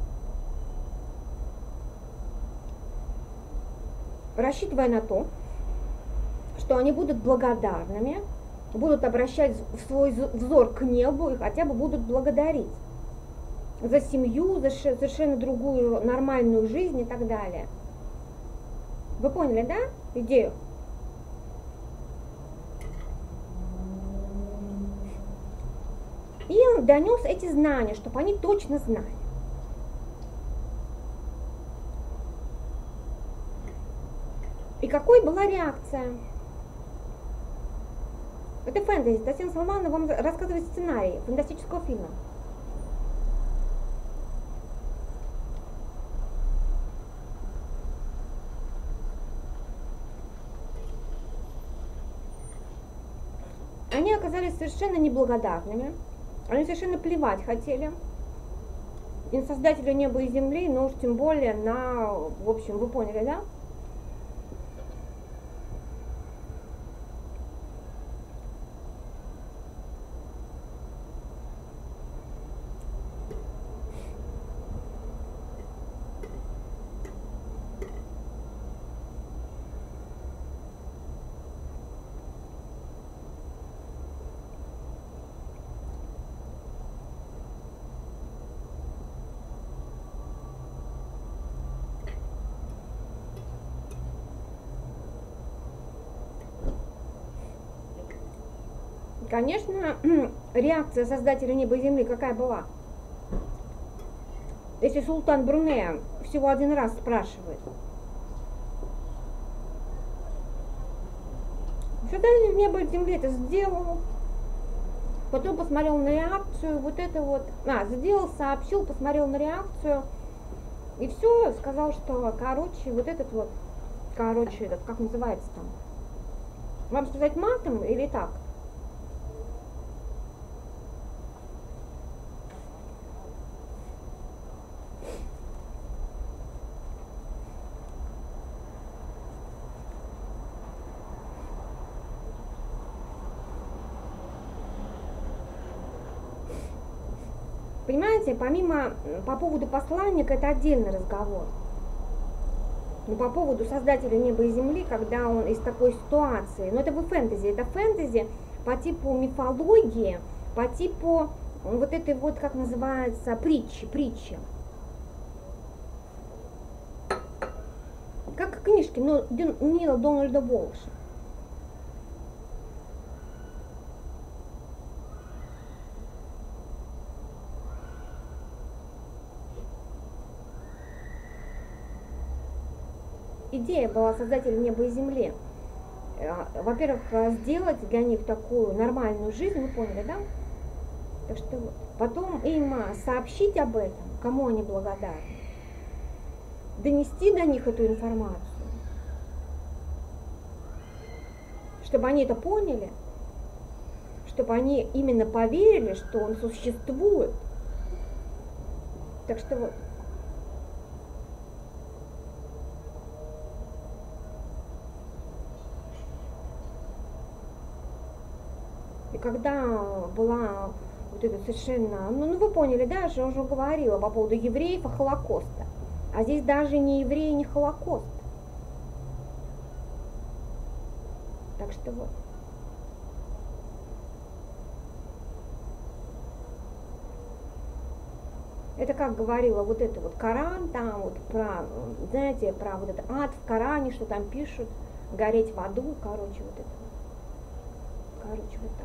Speaker 1: Рассчитывая на то, что они будут благодарными, будут обращать свой взор к небу и хотя бы будут благодарить за семью, за совершенно другую нормальную жизнь и так далее. Вы поняли, да, идею? И он донес эти знания, чтобы они точно знали. какой была реакция? Это фэнтези. Татьяна Салманова вам рассказывает сценарий фантастического фильма. Они оказались совершенно неблагодарными. Они совершенно плевать хотели. И на создателя неба и земли, но уж тем более на, в общем, вы поняли, да? Конечно, реакция создателя неба и земли какая была? Если султан Брунея всего один раз спрашивает. Создатель неба и земли это сделал, потом посмотрел на реакцию, вот это вот, а, сделал, сообщил, посмотрел на реакцию, и все, сказал, что, короче, вот этот вот, короче, этот, как называется там, вам сказать матом или так? Понимаете, помимо, по поводу посланника, это отдельный разговор. Но по поводу создателя неба и земли, когда он из такой ситуации, ну это вы фэнтези, это фэнтези по типу мифологии, по типу вот этой вот, как называется, притчи, притчи. Как книжки ну, Нила Дональда Волша. Идея была создателя неба и земли. Во-первых, сделать для них такую нормальную жизнь, вы поняли, да? Так что вот. Потом им сообщить об этом, кому они благодарны, донести до них эту информацию, чтобы они это поняли, чтобы они именно поверили, что он существует. Так что вот. И когда была вот это совершенно, ну, ну вы поняли, да, я уже говорила по поводу евреев и Холокоста. А здесь даже не евреи, не Холокост. Так что вот. Это как говорила вот это вот Коран, там вот про, знаете, про вот это ад в Коране, что там пишут, гореть в аду, короче, вот это. Короче, вот так.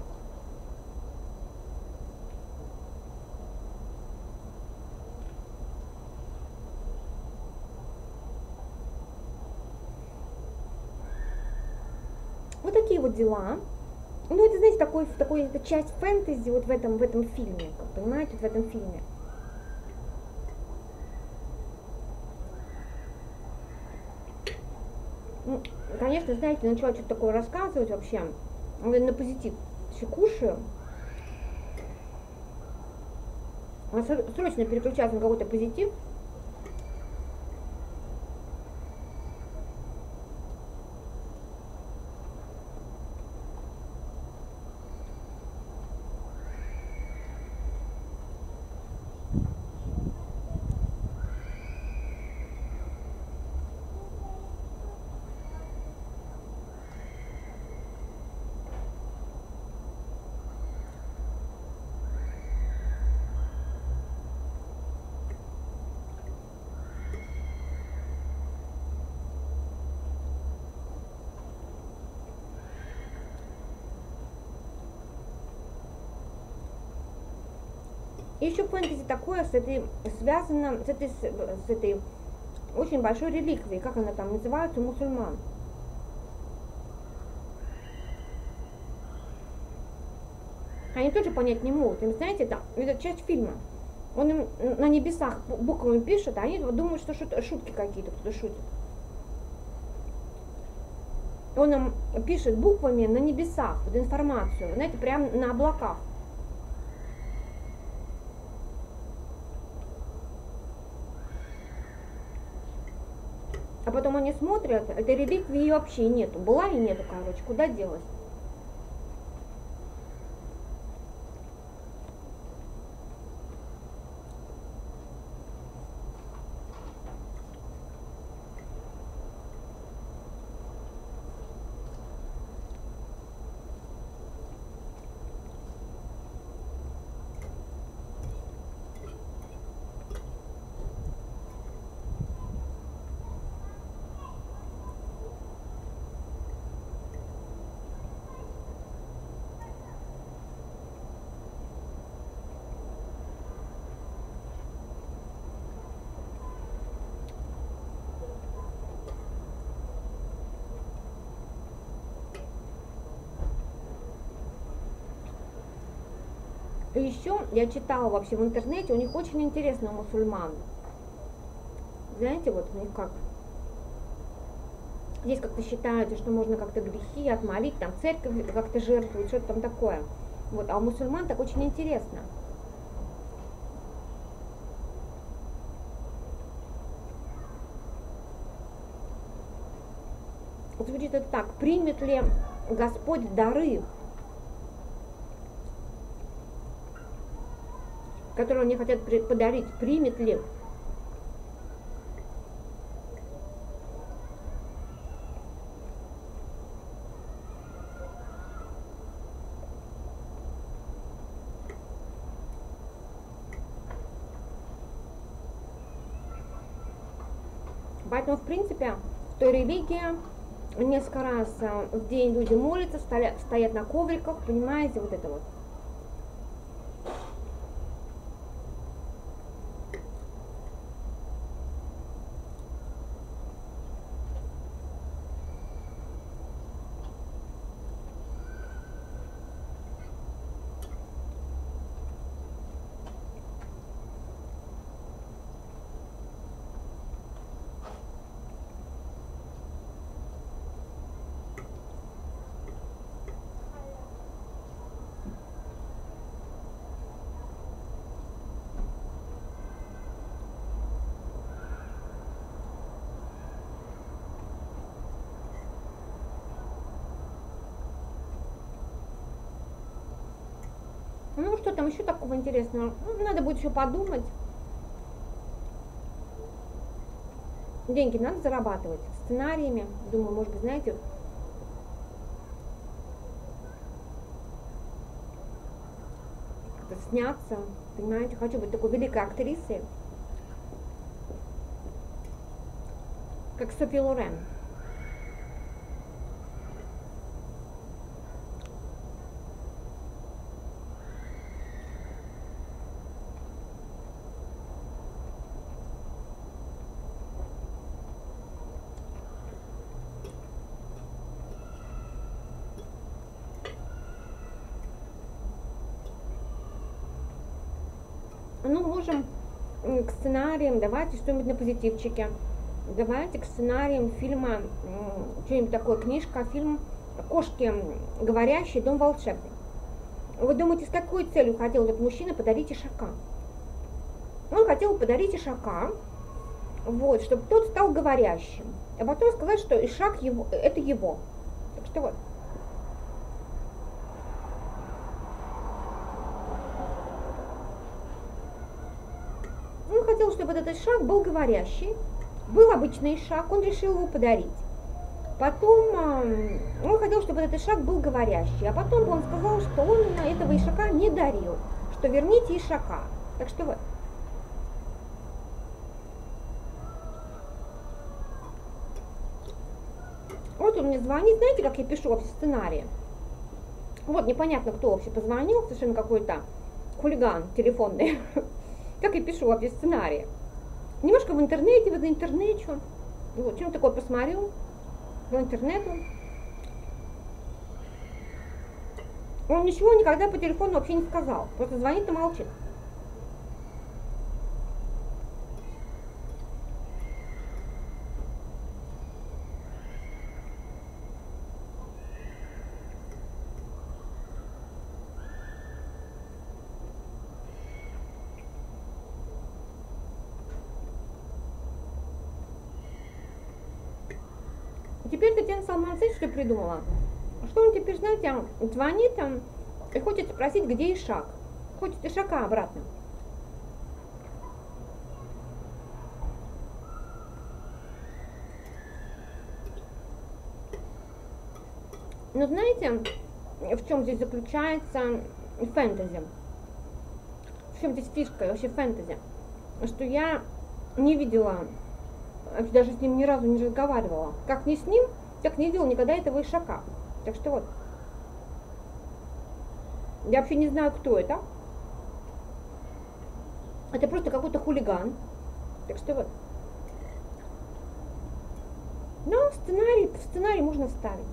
Speaker 1: Вот такие вот дела. Ну, это, знаете, такой, такой это часть фэнтези вот в этом, в этом фильме, как, понимаете, вот в этом фильме. Ну, конечно, знаете, начала что-то такое рассказывать вообще. На позитив все кушаю. Надо срочно переключаться на какой-то позитив. И еще фэнтези такое с этой связано с этой, с этой очень большой реликвией, как она там называется, у мусульман. Они тоже понять не могут. Им, знаете, это, это часть фильма. Он им на небесах буквами пишет, а они думают, что шутки какие-то, кто-то шутит. Он нам пишет буквами на небесах, вот информацию, знаете, прямо на облаках. А потом они смотрят, этой реликвии вообще нету. Была и нету, короче, куда делась? И еще я читала вообще в интернете, у них очень интересно у мусульман. Знаете, вот у них как, здесь как-то считается, что можно как-то грехи отмолить, там церковь как-то жертвует, что-то там такое. Вот, а у мусульман так очень интересно. Вот звучит это так: примет ли Господь дары, которые они хотят подарить, примет ли? Поэтому, в принципе, в той религии несколько раз в день люди молятся, стоят, стоят на ковриках, понимаете, вот это вот. Ну, что там еще такого интересного? Ну, надо будет еще подумать. Деньги надо зарабатывать сценариями. Думаю, может быть, знаете, как-то сняться. Понимаете, хочу быть такой великой актрисой, как Софи Лорен. Ну, можем к сценариям, давайте что-нибудь на позитивчике. Давайте к сценариям фильма, что-нибудь такое, книжка, фильм «Кошки говорящие. Дом волшебный». Вы думаете, с какой целью хотел этот мужчина подарить Ишака? Он хотел подарить Ишака, вот, чтобы тот стал говорящим. А потом сказать, что Ишак его, это его. Так что вот. Он хотел, чтобы этот Ишак был говорящий. Был обычный Ишак, он решил его подарить. Потом он хотел, чтобы этот Ишак был говорящий. А потом он сказал, что он этого Ишака не дарил. Что верните Ишака. Так что вот. Вот он мне звонит, знаете, как я пишу вообще сценарии? Вот непонятно, кто вообще позвонил, совершенно какой-то хулиган телефонный. Как я пишу вообще сценарии. Немножко в интернете, в интернете. Вот, что-нибудь такое посмотрю по интернету. Он ничего никогда по телефону вообще не сказал, просто звонит и молчит. Теперь Татьяна Салман, знаете, что придумала? Что он теперь, знаете, звонит там и хочет спросить, где Ишак. Хочет Ишака обратно. Но знаете, в чем здесь заключается фэнтези? В чем здесь фишка вообще фэнтези? Что я не видела, даже с ним ни разу не разговаривала. Как не с ним, так не видела никогда этого Ишака. Так что вот. Я вообще не знаю, кто это. Это просто какой-то хулиган. Так что вот. Но сценарий, в сценарий можно вставить.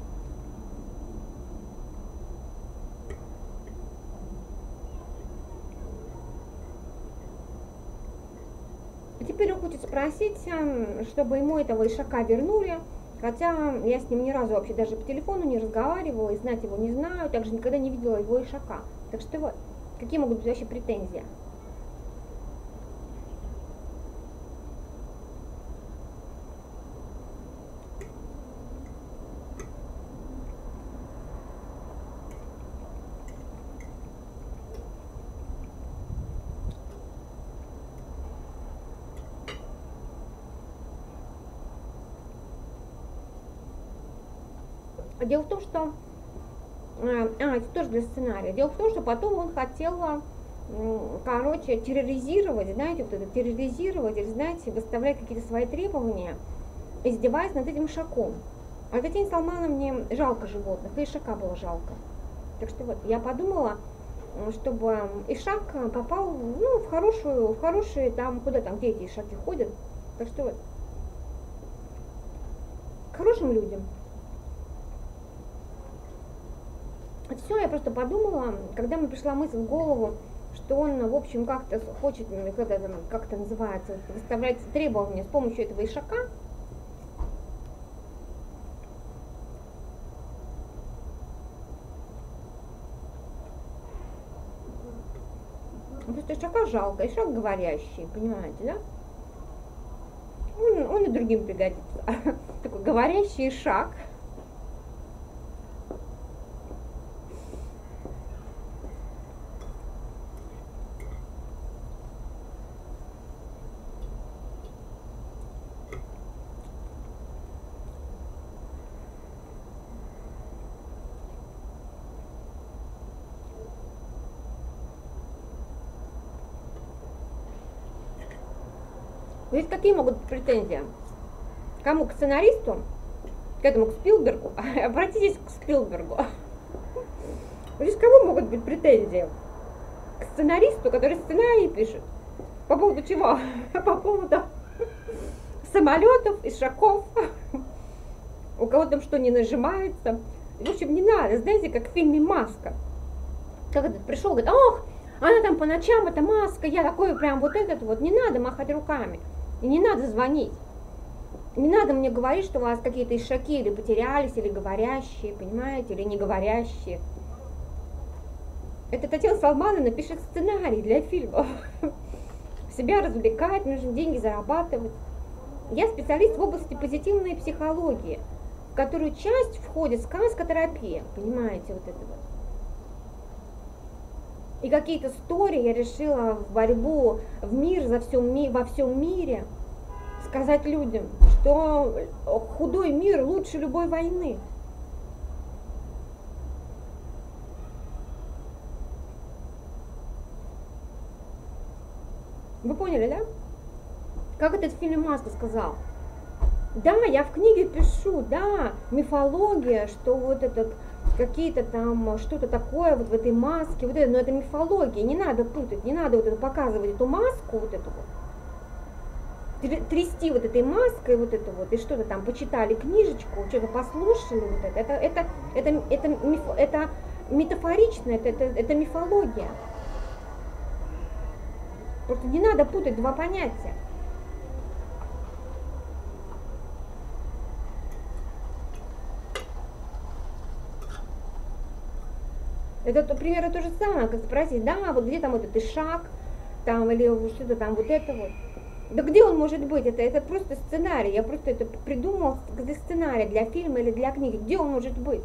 Speaker 1: Теперь он хочет спросить, чтобы ему этого Ишака вернули, хотя я с ним ни разу вообще даже по телефону не разговаривала, и знать его не знаю, также никогда не видела его Ишака. Так что вот, какие могут быть вообще претензии? Дело в том, что, а, это тоже для сценария, дело в том, что потом он хотел, короче, терроризировать, знаете, вот это, терроризировать, или, знаете, выставлять какие-то свои требования, издеваясь над этим Ишаком. А Татьяне Салмановне жалко животных, и Ишака было жалко. Так что вот, я подумала, чтобы Ишак попал, ну, в хорошую, в хорошие, там, куда там, где эти Ишаки ходят, так что вот, к хорошим людям. Все, я просто подумала, когда мне пришла мысль в голову, что он, в общем, как-то хочет, как это, как это называется, выставлять требования с помощью этого Ишака. Просто Ишака жалко, Ишак говорящий, понимаете, да? Он, он и другим пригодится. Такой говорящий Ишак. Здесь какие могут быть претензии? Кому? К сценаристу? К этому, к Спилбергу? Обратитесь к Спилбергу. Здесь кому могут быть претензии? К сценаристу, который сценарий пишет. По поводу чего? По поводу самолетов, ишаков. У кого там что не нажимается. В общем, не надо. Знаете, как в фильме «Маска». Как этот пришел, говорит, ох, она там по ночам, эта маска, я такой прям вот этот вот. Не надо махать руками. И не надо звонить. Не надо мне говорить, что у вас какие-то ишаки или потерялись, или говорящие, понимаете, или не говорящие. Это Татьяна Салмановна напишет сценарий для фильмов. Себя развлекать, нужно деньги зарабатывать. Я специалист в области позитивной психологии, в которую часть входит сказкотерапия, понимаете, вот это вот. И какие-то истории я решила в борьбу, в мир, за всем, во всем мире сказать людям, что худой мир лучше любой войны. Вы поняли, да? Как этот фильм «Маска» сказал? Да, я в книге пишу, да, мифология, что вот этот, какие-то там, что-то такое вот в этой маске, вот это, но это мифология, не надо путать, не надо вот это показывать эту маску, вот эту вот, трясти вот этой маской, вот это вот, и что-то там, почитали книжечку, что-то послушали, вот это, это, это, это, это, миф, это метафорично, это, это, это мифология. Просто не надо путать два понятия. Это, примерно то же самое, как спросить, да, вот где там этот ишак, там, или что-то там, вот это вот. Да где он может быть? Это, это просто сценарий, я просто это придумал для сценария, для фильма или для книги. Где он может быть?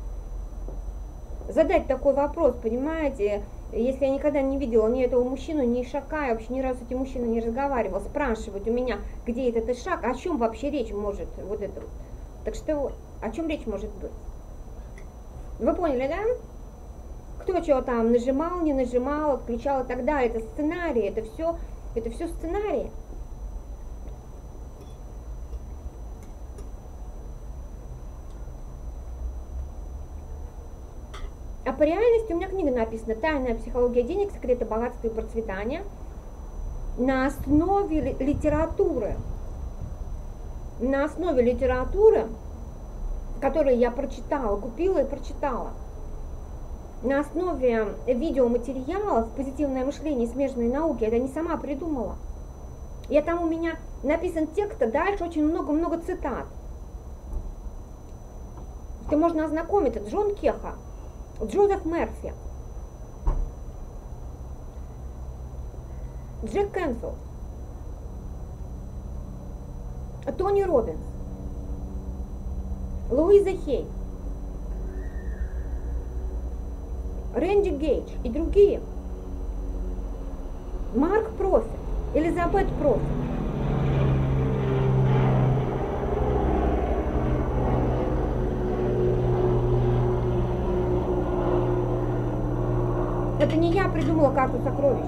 Speaker 1: Задать такой вопрос, понимаете, если я никогда не видела ни этого мужчину, ни ишака, я вообще ни разу с этим мужчиной не разговаривала, спрашивать у меня, где этот ишак, о чем вообще речь может, вот это вот. Так что вот, о чем речь может быть? Вы поняли, да? Кто что там нажимал, не нажимал, отключал и так далее. Это сценарий, это все, это все сценарий. А по реальности у меня книга написана «Тайная психология денег, секреты богатства и процветания» на основе литературы. На основе литературы, которую я прочитала, купила и прочитала. На основе видеоматериалов «Позитивное мышление и смежные науки», это не сама придумала. Я там у меня написан текст, а дальше очень много-много цитат. Это можно ознакомиться. Джон Кеха, Джозеф Мерфи, Джек Кенфилд, Тони Роббинс, Луиза Хей, Рэнди Гейдж и другие. Марк Профит, Элизабет Профит. Это не я придумала карту сокровищ.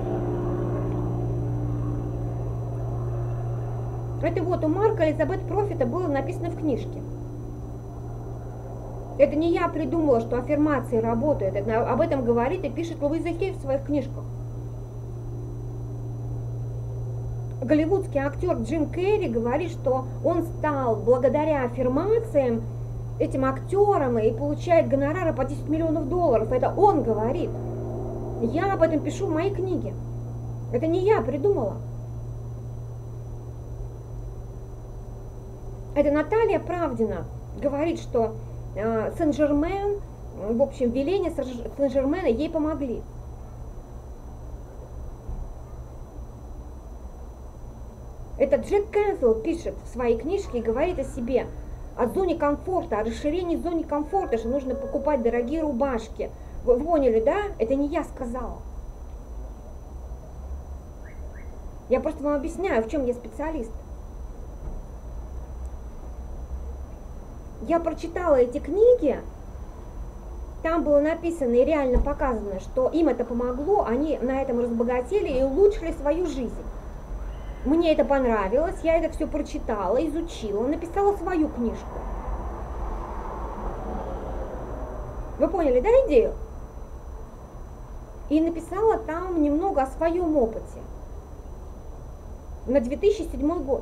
Speaker 1: Это вот у Марка Элизабет Профита было написано в книжке. Это не я придумала, что аффирмации работают. Это, об этом говорит и пишет Луиза Хей в своих книжках. Голливудский актер Джим Керри говорит, что он стал благодаря аффирмациям этим актером и получает гонорары по десять миллионов долларов. Это он говорит. Я об этом пишу в моей книге. Это не я придумала. Это Наталья Правдина говорит, что э, Сен-Жермен, в общем, веления Сен-Жермена ей помогли. Это Джек Кенфилд пишет в своей книжке и говорит о себе, о зоне комфорта, о расширении зоны комфорта, что нужно покупать дорогие рубашки. Вы поняли, да? Это не я сказала. Я просто вам объясняю, в чем я специалист. Я прочитала эти книги, там было написано и реально показано, что им это помогло, они на этом разбогатели и улучшили свою жизнь. Мне это понравилось, я это все прочитала, изучила, написала свою книжку. Вы поняли, да, идею? И написала там немного о своем опыте на две тысячи седьмой год.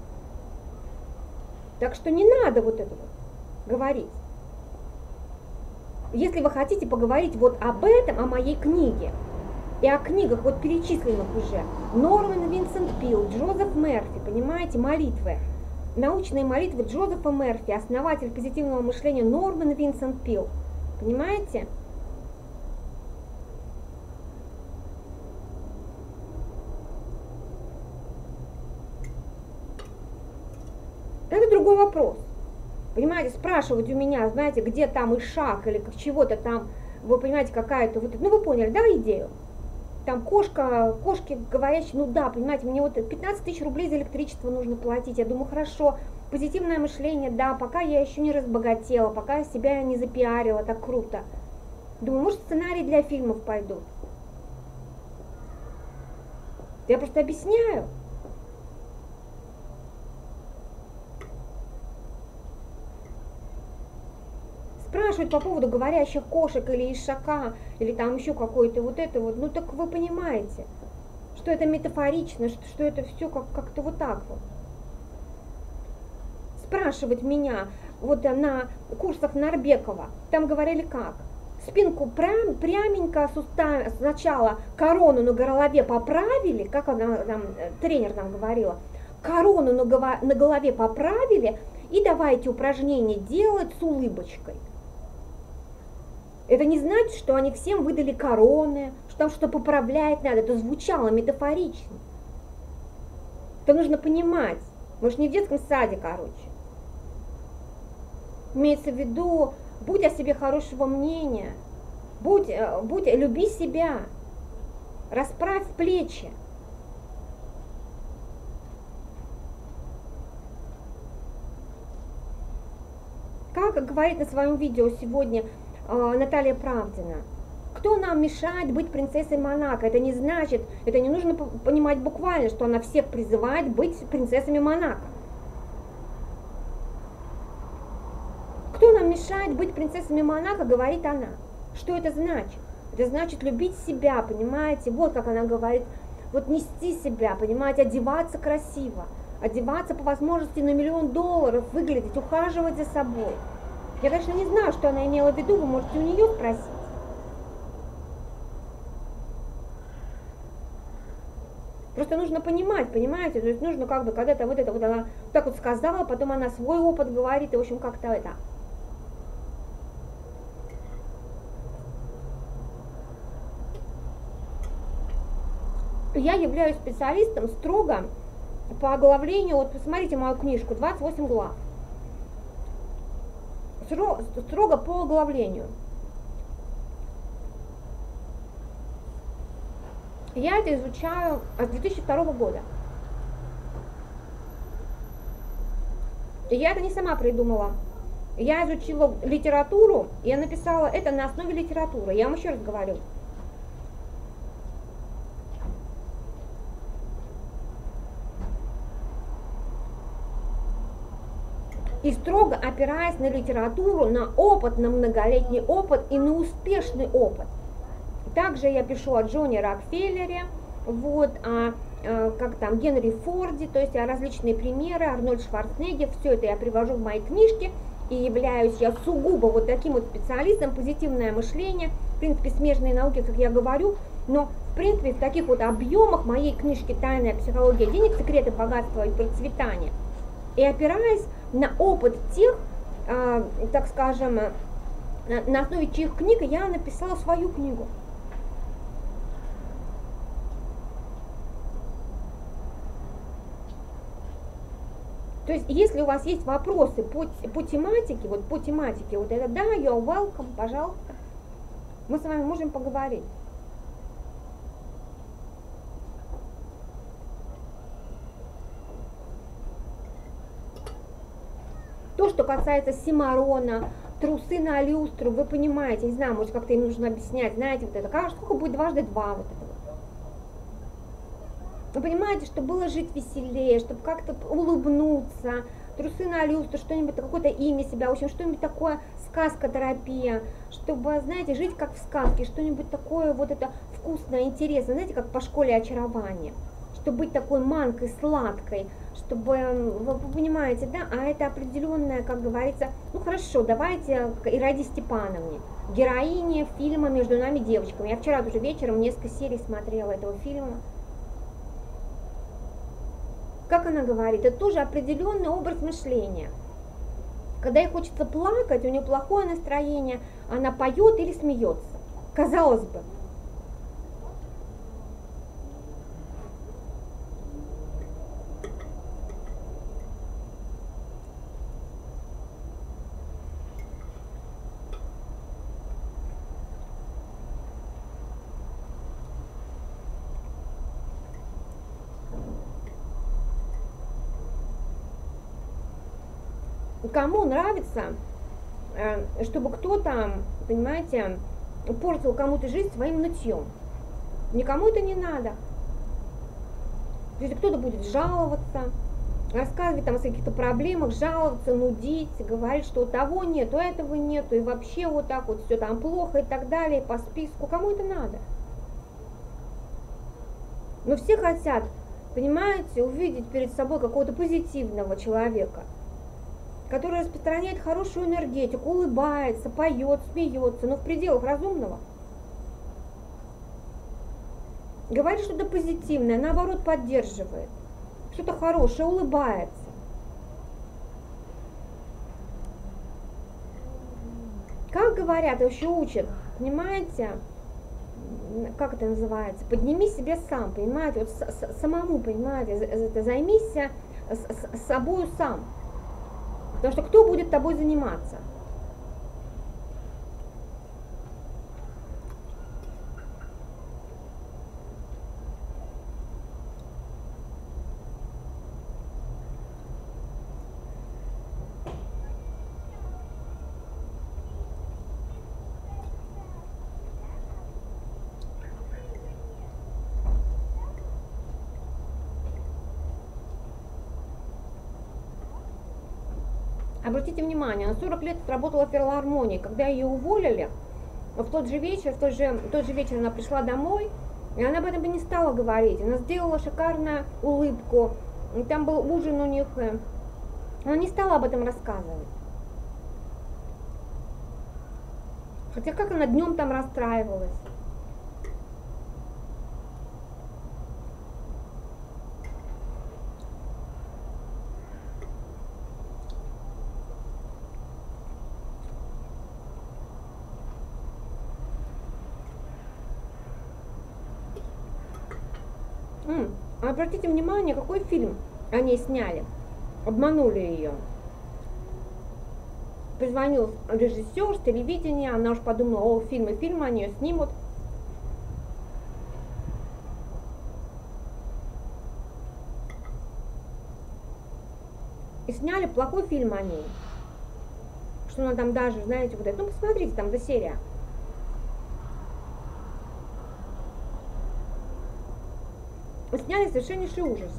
Speaker 1: Так что не надо вот это вот говорить. Если вы хотите поговорить вот об этом, о моей книге, и о книгах, вот перечисленных уже, Норман Винсент Пил, Джозеф Мерфи, понимаете, молитвы, научные молитвы Джозефа Мерфи, основатель позитивного мышления Норман Винсент Пил, понимаете? Это другой вопрос. Понимаете, спрашивать у меня, знаете, где там ишак или как чего-то там, вы понимаете, какая-то вот, ну вы поняли, да, идею? Там кошка, кошки говорящие, ну да, понимаете, мне вот пятнадцать тысяч рублей за электричество нужно платить. Я думаю, хорошо, позитивное мышление, да, пока я еще не разбогатела, пока я себя не запиарила, так круто. Думаю, может, сценарии для фильмов пойдут. Я просто объясняю. Спрашивают по поводу говорящих кошек или ишака, или там еще какой-то вот это вот, ну так вы понимаете, что это метафорично, что, что это все как, как-то вот так вот. Спрашивать меня вот на курсах Нарбекова, там говорили как? спинку прям, пряменько, сустав, сначала корону на голове поправили, как она, там, тренер нам говорила, корону на, гово, на голове поправили, и давайте упражнения делать с улыбочкой. Это не значит, что они всем выдали короны, что там что поправлять надо, это звучало метафорично. Это нужно понимать, мы же не в детском саде, короче. Имеется в виду, будь о себе хорошего мнения, будь, будь, люби себя, расправь плечи. Как говорит на своем видео сегодня э, Наталья Правдина, кто нам мешает быть принцессой Монако? Это не значит, это не нужно понимать буквально, что она всех призывает быть принцессами Монако. Кто нам мешает быть принцессами Монако, говорит она. Что это значит? Это значит любить себя, понимаете? Вот как она говорит, вот нести себя, понимаете, одеваться красиво, одеваться по возможности на миллион долларов, выглядеть, ухаживать за собой. Я, конечно, не знаю, что она имела в виду, вы можете у нее спросить. Просто нужно понимать, понимаете, то есть нужно как бы когда-то вот это вот она так вот сказала, потом она свой опыт говорит, и в общем как-то это. Я являюсь специалистом строго по оглавлению, вот посмотрите мою книжку, двадцать восемь глав. Строго по оглавлению. Я это изучаю с две тысячи второго года. И я это не сама придумала. Я изучила литературу, и я написала это на основе литературы. Я вам еще раз говорю. И строго опираясь на литературу, на опыт, на многолетний опыт и на успешный опыт. Также я пишу о Джоне Рокфеллере, вот, о, о как там, Генри Форде, то есть о различные примеры, Арнольд Шварценеггер, все это я привожу в мои книжки, и являюсь я сугубо вот таким вот специалистом, позитивное мышление, в принципе, смежные науки, как я говорю, но, в принципе, в таких вот объемах моей книжки «Тайная психология денег. Секреты богатства и процветания», и опираясь на опыт тех, э, так скажем, на, на основе чьих книг я написала свою книгу. То есть, если у вас есть вопросы по, по тематике, вот по тематике, вот это да, you're welcome, пожалуйста, мы с вами можем поговорить. То, что касается Симарона, трусы на люстру, вы понимаете, не знаю, может как-то им нужно объяснять, знаете, вот это, как, сколько будет дважды два, вот это вот. Вы понимаете, чтобы было жить веселее, чтобы как-то улыбнуться, трусы на люстру, что-нибудь, какое-то имя себя, в общем, что-нибудь такое, сказкотерапия, чтобы, знаете, жить как в сказке, что-нибудь такое вот это вкусное, интересное, знаете, как по школе очарования. Чтобы быть такой манкой, сладкой, чтобы, вы понимаете, да, а это определенная, как говорится, ну хорошо, давайте к Ираиде Степановне, героине фильма «Между нами девочками». Я вчера тоже вечером несколько серий смотрела этого фильма. Как она говорит, это тоже определенный образ мышления. Когда ей хочется плакать, у нее плохое настроение, она поет или смеется. Казалось бы. Кому нравится, чтобы кто-то, понимаете, портил кому-то жизнь своим нытьем. Никому это не надо. Если кто-то будет жаловаться, рассказывать там о каких-то проблемах, жаловаться, нудить, говорить, что у того нет, у этого нет, и вообще вот так вот все там плохо и так далее, по списку, кому это надо? Но все хотят, понимаете, увидеть перед собой какого-то позитивного человека, который распространяет хорошую энергетику, улыбается, поет, смеется, но в пределах разумного. Говорит что-то позитивное, наоборот, поддерживает. Что-то хорошее, улыбается. Как говорят, еще учат, понимаете, как это называется, подними себя сам, понимаете, вот с, с, самому, понимаете, займись с, с собой сам. Потому что кто будет тобой заниматься? Обратите внимание, на сорок лет отработала в филармонии. Когда ее уволили, в тот же вечер, в тот же, в тот же вечер она пришла домой, и она об этом не стала говорить. Она сделала шикарную улыбку, и там был ужин у них. Она не стала об этом рассказывать. Хотя как она днем там расстраивалась. М, обратите внимание, какой фильм они сняли. Обманули ее. Позвонил режиссер с телевидения, она уж подумала, о, фильмы, фильмы они ее снимут. И сняли плохой фильм о ней. Что она там даже, знаете, вот это, ну посмотрите, там до серия. И сняли совершеннейший ужас.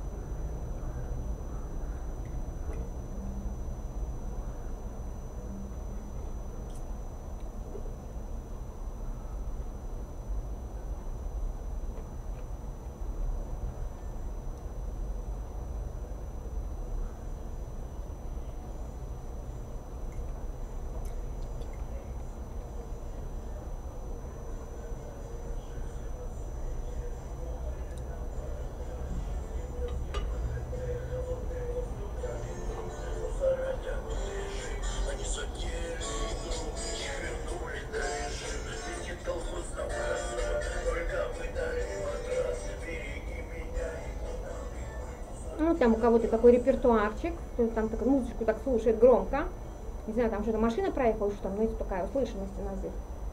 Speaker 1: Ну, там у кого-то такой репертуарчик, кто там так, музычку так слушает громко. Не знаю, там что-то машина проехала, что там, знаете, такая услышанность у нас здесь.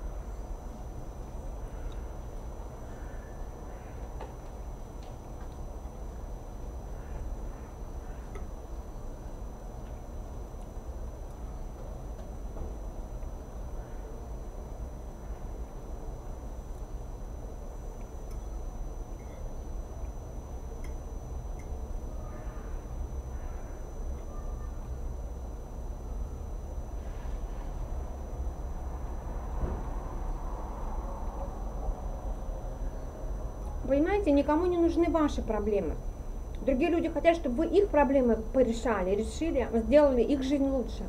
Speaker 1: Понимаете, никому не нужны ваши проблемы. Другие люди хотят, чтобы вы их проблемы порешали, решили, сделали их жизнь лучше.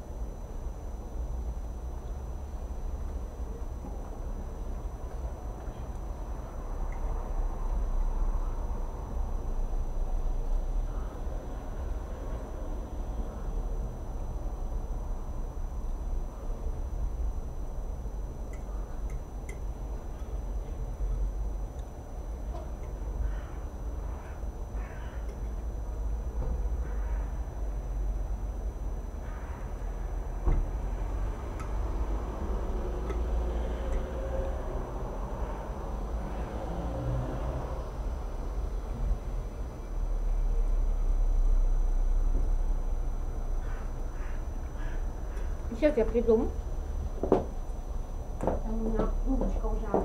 Speaker 1: Сейчас я приду. Там у меня музычка уже.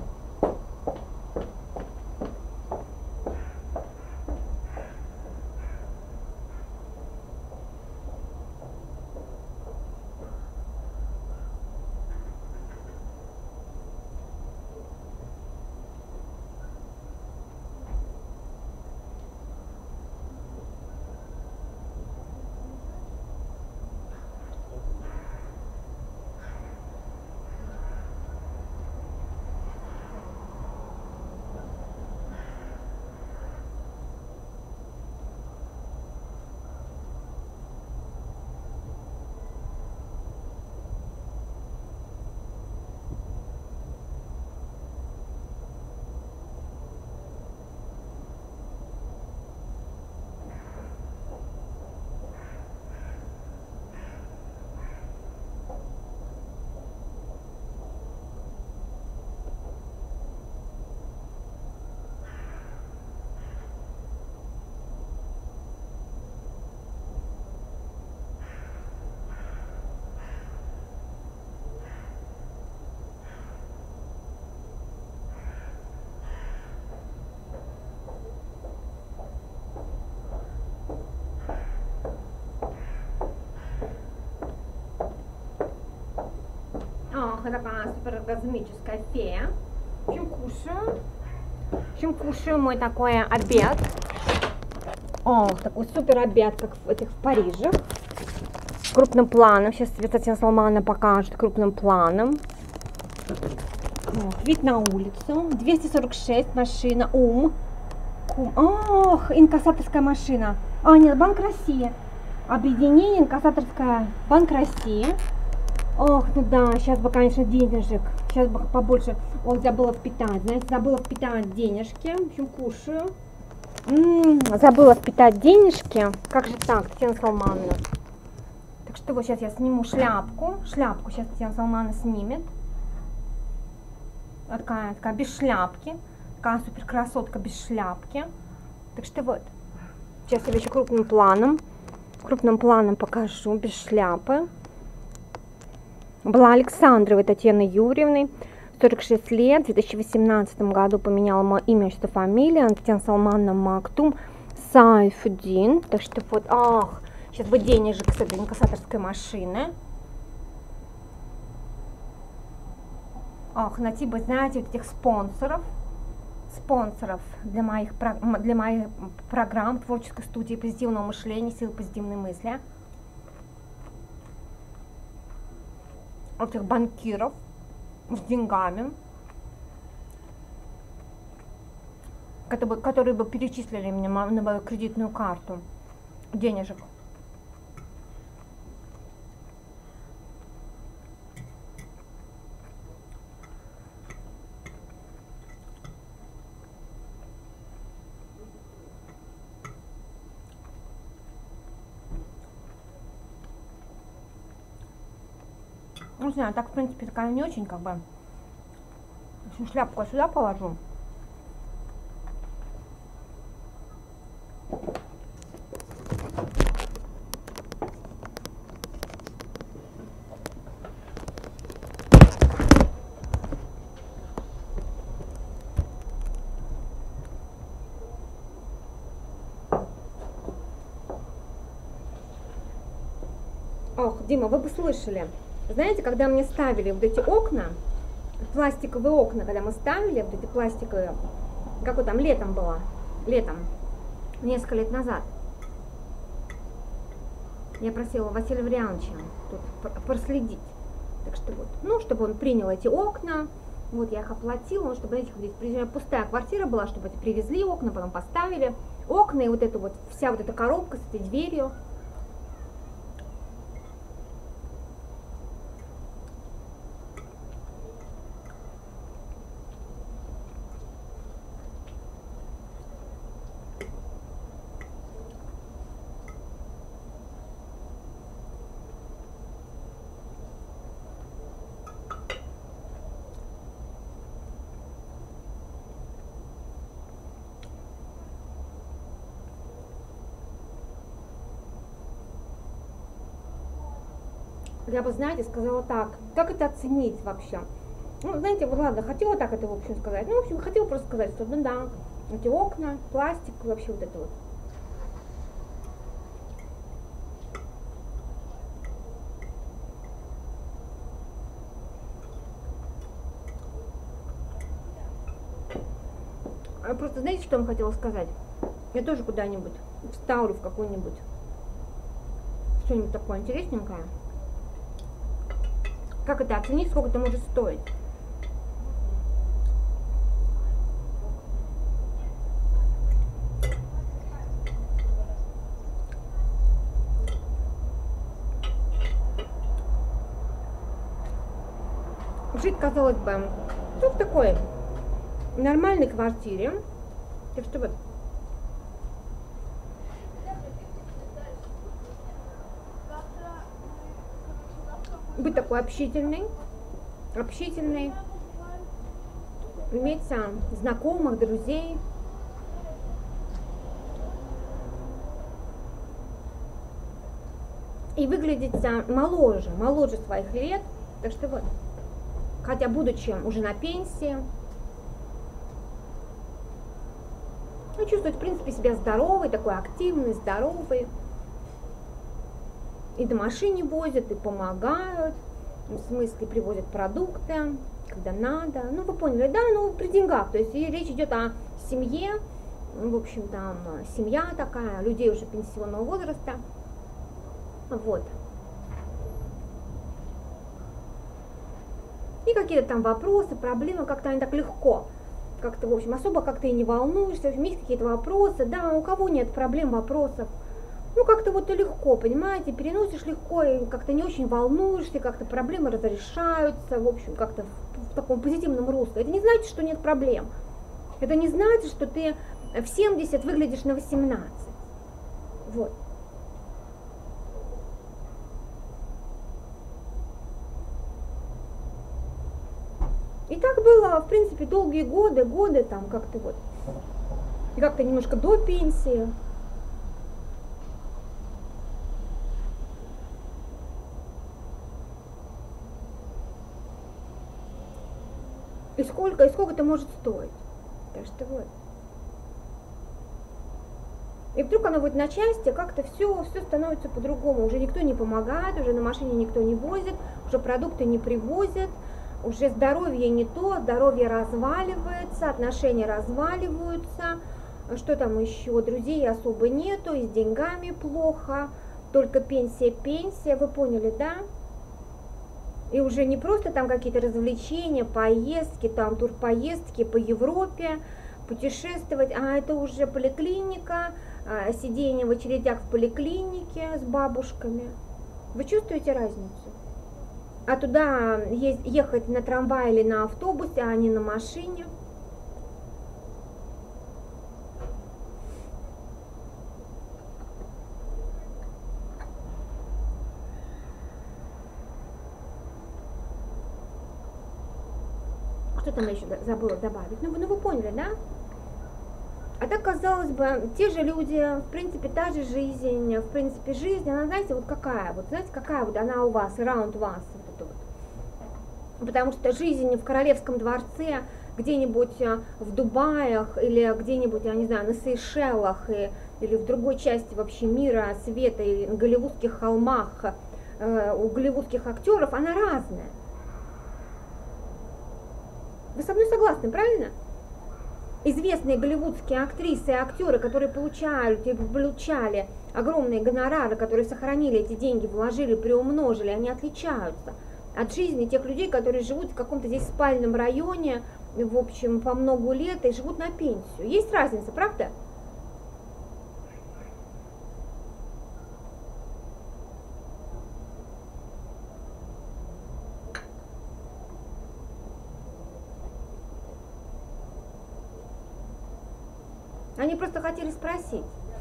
Speaker 1: я такая супероргазмическая фея. В общем, кушаю. В общем, кушаю мой такой обед. О, такой супер обед, как в этих в Париже. Крупным планом. Сейчас тебе Татьяна Салмановна покажет крупным планом. О, вид на улицу. двести сорок шесть машина. Ум. Кум. Ох, инкассаторская машина. А, нет, Банк России. Объединение инкассаторская. Банк России. Ох, ну да, сейчас бы, конечно, денежек. Сейчас бы побольше. Ой, забыла впитать. Знаете, забыла впитать денежки. В общем, кушаю. М -м, забыла впитать денежки. Как же так, Татьяна Салмановна? Так что вот сейчас я сниму шляпку. Шляпку сейчас Татьяна Салмановна снимет. Вот такая, такая без шляпки. Такая супер красотка без шляпки. Так что вот. Сейчас я еще крупным планом. Крупным планом покажу без шляпы. Была Александровой Татьяной Юрьевной, сорок шесть лет, в две тысячи восемнадцатом году поменяла мое имя, что фамилия, Татьяна Салмановна Мактум Сайфуддин. Так что вот, ах, сейчас бы денежек с этой инкассаторской машины. Ах, найти бы, знаете, вот этих спонсоров, спонсоров для моих, для моих программ творческой студии позитивного мышления, силы позитивной мысли. Этих банкиров с деньгами, которые, которые бы перечислили мне на мою кредитную карту денежек. Не знаю, так, в принципе, такая не очень, как бы. В общем, шляпку я сюда положу. Ох, Дима, вы бы слышали. Знаете, когда мне ставили вот эти окна, пластиковые окна, когда мы ставили, вот эти пластиковые, какой там летом было, летом, несколько лет назад, я просила Василия Вариановича тут проследить, так что вот, ну, чтобы он принял эти окна, вот я их оплатила, чтобы, знаете, здесь пустая квартира была, чтобы эти привезли окна, потом поставили окна, и вот эта вот, вся вот эта коробка с этой дверью. Я бы, знаете, сказала так, как это оценить вообще? Ну, знаете, вот ладно, хотела так это, в общем, сказать. Ну, в общем, хотела просто сказать, что ну да, эти окна, пластик, вообще вот это вот. А просто, знаете, что я вам хотела сказать? Я тоже куда-нибудь вставлю в какой-нибудь, что-нибудь такое интересненькое. Как это оценить, сколько это может стоить? Жить, казалось бы, ну, в такой нормальной квартире. Так что вот. Быть такой общительный, общительный, иметь знакомых, друзей. И выглядеть моложе, моложе своих лет. Так что вот, хотя будучи уже на пенсии, ну, чувствовать, в принципе, себя здоровой, такой активной, здоровой. И до машины возят, и помогают. в смысле привозят продукты, когда надо. Ну, вы поняли, да, ну, при деньгах. То есть и речь идет о семье, в общем, там, семья такая, людей уже пенсионного возраста. Вот. И какие-то там вопросы, проблемы, как-то они так легко. Как-то, в общем, особо как-то и не волнуешься. В общем, есть какие-то вопросы. Да, у кого нет проблем, вопросов. Ну, как-то вот и легко, понимаете, переносишь легко, и как-то не очень волнуешься, как-то проблемы разрешаются, в общем, как-то в, в таком позитивном русле. Это не значит, что нет проблем. Это не значит, что ты в семьдесят выглядишь на восемнадцать. Вот. И так было, в принципе, долгие годы, годы там как-то вот, и как-то немножко до пенсии. И сколько, и сколько это может стоить. Так что вот. И вдруг оно вот на части, как-то все, все становится по-другому. Уже никто не помогает, уже на машине никто не возит, уже продукты не привозят, уже здоровье не то, здоровье разваливается, отношения разваливаются. Что там еще? Друзей особо нету, и с деньгами плохо, только пенсия, пенсия, вы поняли, да? И уже не просто там какие-то развлечения, поездки, там турпоездки по Европе, путешествовать, а это уже поликлиника, сидение в очередях в поликлинике с бабушками. Вы чувствуете разницу? А туда ехать на трамвае или на автобусе, а не на машине. Что там я еще забыла добавить? Ну, ну вы поняли, да? А так, казалось бы, те же люди, в принципе, та же жизнь, в принципе, жизнь, она, знаете, вот какая, вот, знаете, какая вот она у вас, around вас, вот это вот. Потому что жизнь в королевском дворце, где-нибудь в Дубаях или где-нибудь, я не знаю, на Сейшелах и, или в другой части вообще мира, света, или на голливудских холмах, э, у голливудских актеров, она разная. Вы со мной согласны, правильно? Известные голливудские актрисы и актеры, которые получают и получали огромные гонорары, которые сохранили эти деньги, вложили, приумножили, они отличаются от жизни тех людей, которые живут в каком-то здесь спальном районе, в общем, по много лет и живут на пенсию. Есть разница, правда? Они просто хотели спросить,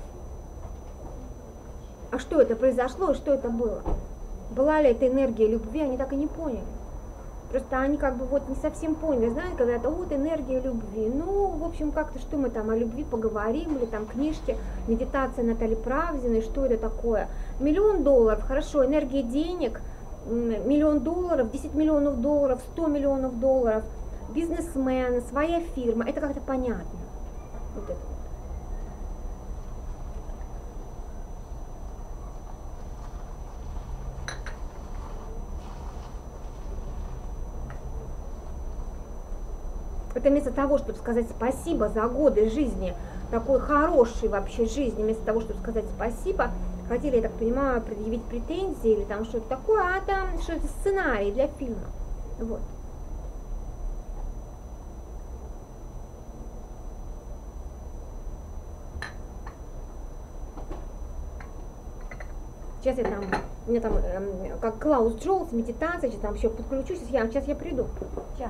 Speaker 1: а что это произошло и что это было? Была ли это энергия любви, они так и не поняли. Просто они как бы вот не совсем поняли, знаете, когда это вот энергия любви. Ну, в общем, как-то что мы там о любви поговорим, или там книжки, медитация Натальи Правдиной, что это такое? Миллион долларов, хорошо, энергия денег, миллион долларов, десять миллионов долларов, сто миллионов долларов, бизнесмен, своя фирма, это как-то понятно. Вот это. Это вместо того, чтобы сказать спасибо за годы жизни, такой хорошей вообще жизни, вместо того, чтобы сказать спасибо, хотели, я так понимаю, предъявить претензии или там что-то такое, а там что-то сценарий для фильма. Вот. Сейчас я там, у меня там, эм, как Клаус Джоулс, медитация, сейчас там еще подключусь, сейчас я, сейчас я приду. Сейчас.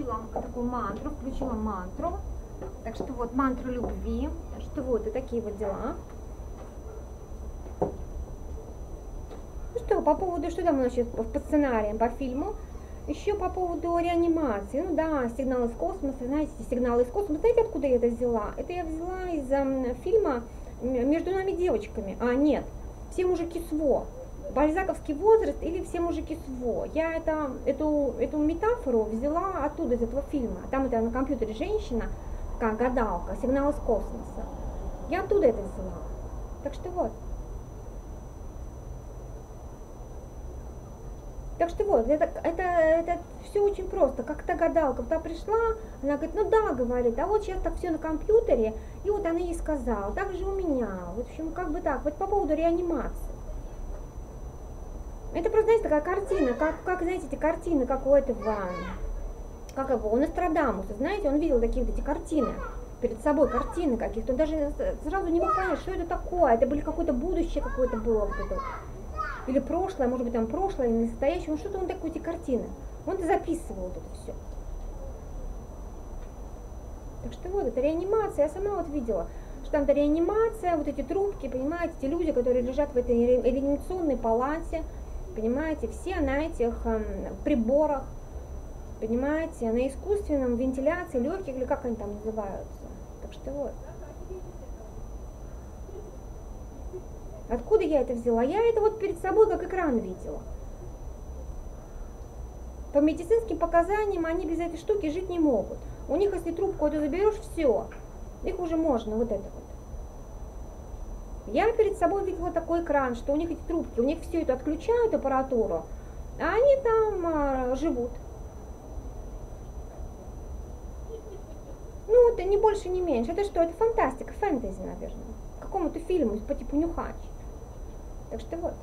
Speaker 1: включила такую мантру, включила мантру. Так что вот мантру любви. Так что вот и такие вот дела. Ну что, по поводу, что там у нас сейчас по сценариям, по фильму? Еще по поводу реанимации. Ну да, сигнал из космоса. Знаете, сигнал из космоса. Знаете, откуда я это взяла? Это я взяла из um, фильма «Между нами девочками». А, нет, «Все мужики СВО». Бальзаковский возраст или «Все мужики СВО». Я это, эту, эту метафору взяла оттуда, из этого фильма. Там это на компьютере женщина, как гадалка, сигнал из космоса. Я оттуда это взяла. Так что вот. Так что вот, это, это, это все очень просто. Как та гадалка, та пришла, она говорит, ну да, говорит, а вот сейчас так все на компьютере, и вот она ей сказала, так же у меня. В общем, как бы так, вот по поводу реанимации. Это просто, знаете, такая картина, как, как знаете, эти картины, как у этого, как его, у Нострадамуса, знаете, он видел такие вот эти картины, перед собой картины каких-то, он даже сразу не мог понять, что это такое, это были какое-то будущее какое-то было, вот это. Или прошлое, может быть, там прошлое, или настоящее, ну что-то он такое, эти картины. Он записывал вот это все. Так что вот, это реанимация, я сама вот видела, что там-то реанимация, вот эти трубки, понимаете, эти люди, которые лежат в этой реанимационной палате, понимаете, все на этих э, приборах, понимаете, на искусственном вентиляции легких, или как они там называются. Так что вот. Откуда я это взяла? Я это вот перед собой как экран видела. По медицинским показаниям они без этой штуки жить не могут. У них, если трубку эту заберешь, все. Их уже можно, вот это вот. Я перед собой видела такой экран, что у них эти трубки, у них все это отключают, аппаратуру, а они там а, живут. Ну, это не больше, не меньше. Это что? Это фантастика, фэнтези, наверное. Какому-то фильму по типу Нюхач. Так что вот.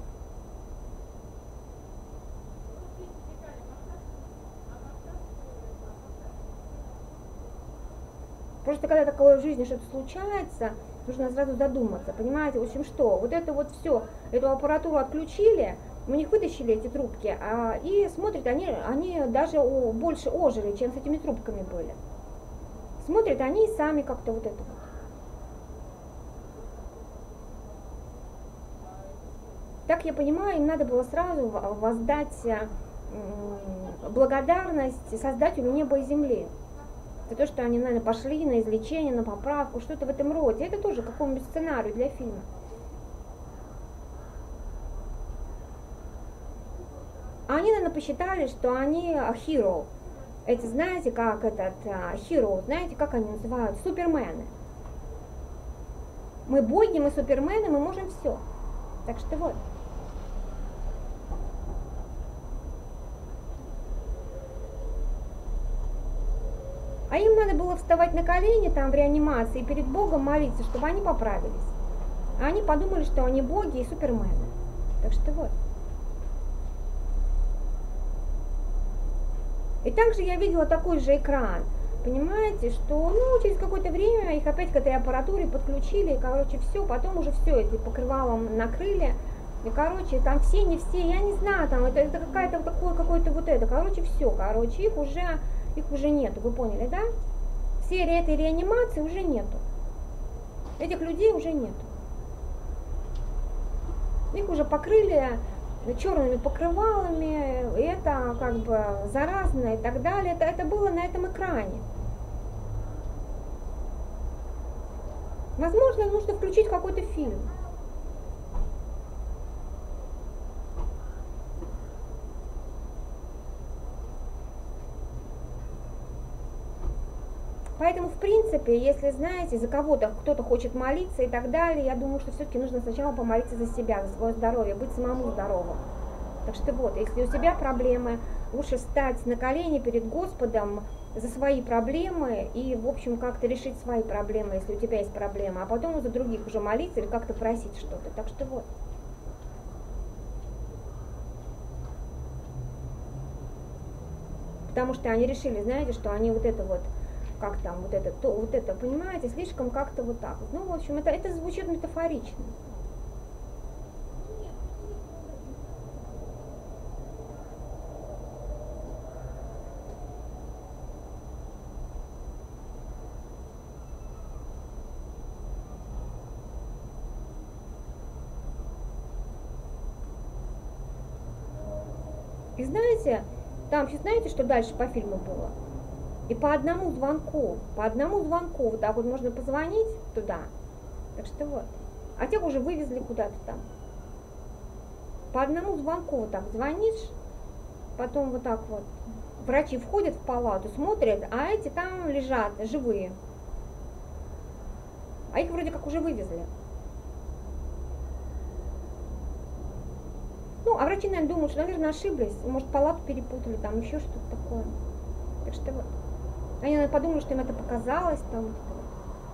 Speaker 1: Просто когда такое в жизни что-то случается, нужно сразу задуматься, понимаете, в общем, что, вот это вот все, эту аппаратуру отключили, у них вытащили эти трубки, а, и смотрят, они, они даже о, больше ожили, чем с этими трубками были. Смотрят они сами как-то вот это вот. Так я понимаю, им надо было сразу воздать благодарность Создателю неба и земли. За то, что они, наверное, пошли на излечение, на поправку, что-то в этом роде. Это тоже какому-нибудь сценарию для фильма. Они, наверное, посчитали, что они hero. Эти, знаете, как этот hero, знаете, как они называют? Супермены. Мы боги, мы супермены, мы можем все. Так что вот. А им надо было вставать на колени там в реанимации и перед Богом молиться, чтобы они поправились. А они подумали, что они боги и супермены. Так что вот. И также я видела такой же экран. Понимаете, что ну, через какое-то время их опять к этой аппаратуре подключили, и, короче, все, потом уже все эти покрывалом накрыли. И, короче, там все, не все, я не знаю, там это, это какая-то вот такое, какое-то вот это, короче, все, короче, их уже, их уже нету, вы поняли, да? Всей этой реанимации уже нету. Этих людей уже нету. Их уже покрыли черными покрывалами, это как бы заразно и так далее. Это, это было на этом экране. Возможно, нужно включить какой-то фильм. Поэтому, в принципе, если, знаете, за кого-то кто-то хочет молиться и так далее, я думаю, что все-таки нужно сначала помолиться за себя, за свое здоровье, быть самому здоровым. Так что вот, если у себя проблемы, лучше встать на колени перед Господом за свои проблемы и, в общем, как-то решить свои проблемы, если у тебя есть проблемы, а потом за других уже молиться или как-то просить что-то. Так что вот. Потому что они решили, знаете, что они вот это вот, как там, вот это, то, вот это, понимаете, слишком как-то вот так вот. Ну, в общем, это, это звучит метафорично. И знаете, там вообще знаете, что дальше по фильму было? И по одному звонку, по одному звонку, вот так вот можно позвонить туда. Так что вот. А тех уже вывезли куда-то там. По одному звонку вот так звонишь, потом вот так вот. Врачи входят в палату, смотрят, а эти там лежат, живые. А их вроде как уже вывезли. Ну, а врачи, наверное, думают, что, наверное, ошиблись. Может, палату перепутали, там еще что-то такое. Так что вот. Они, наверное, подумали, что им это показалось, там, вот это вот.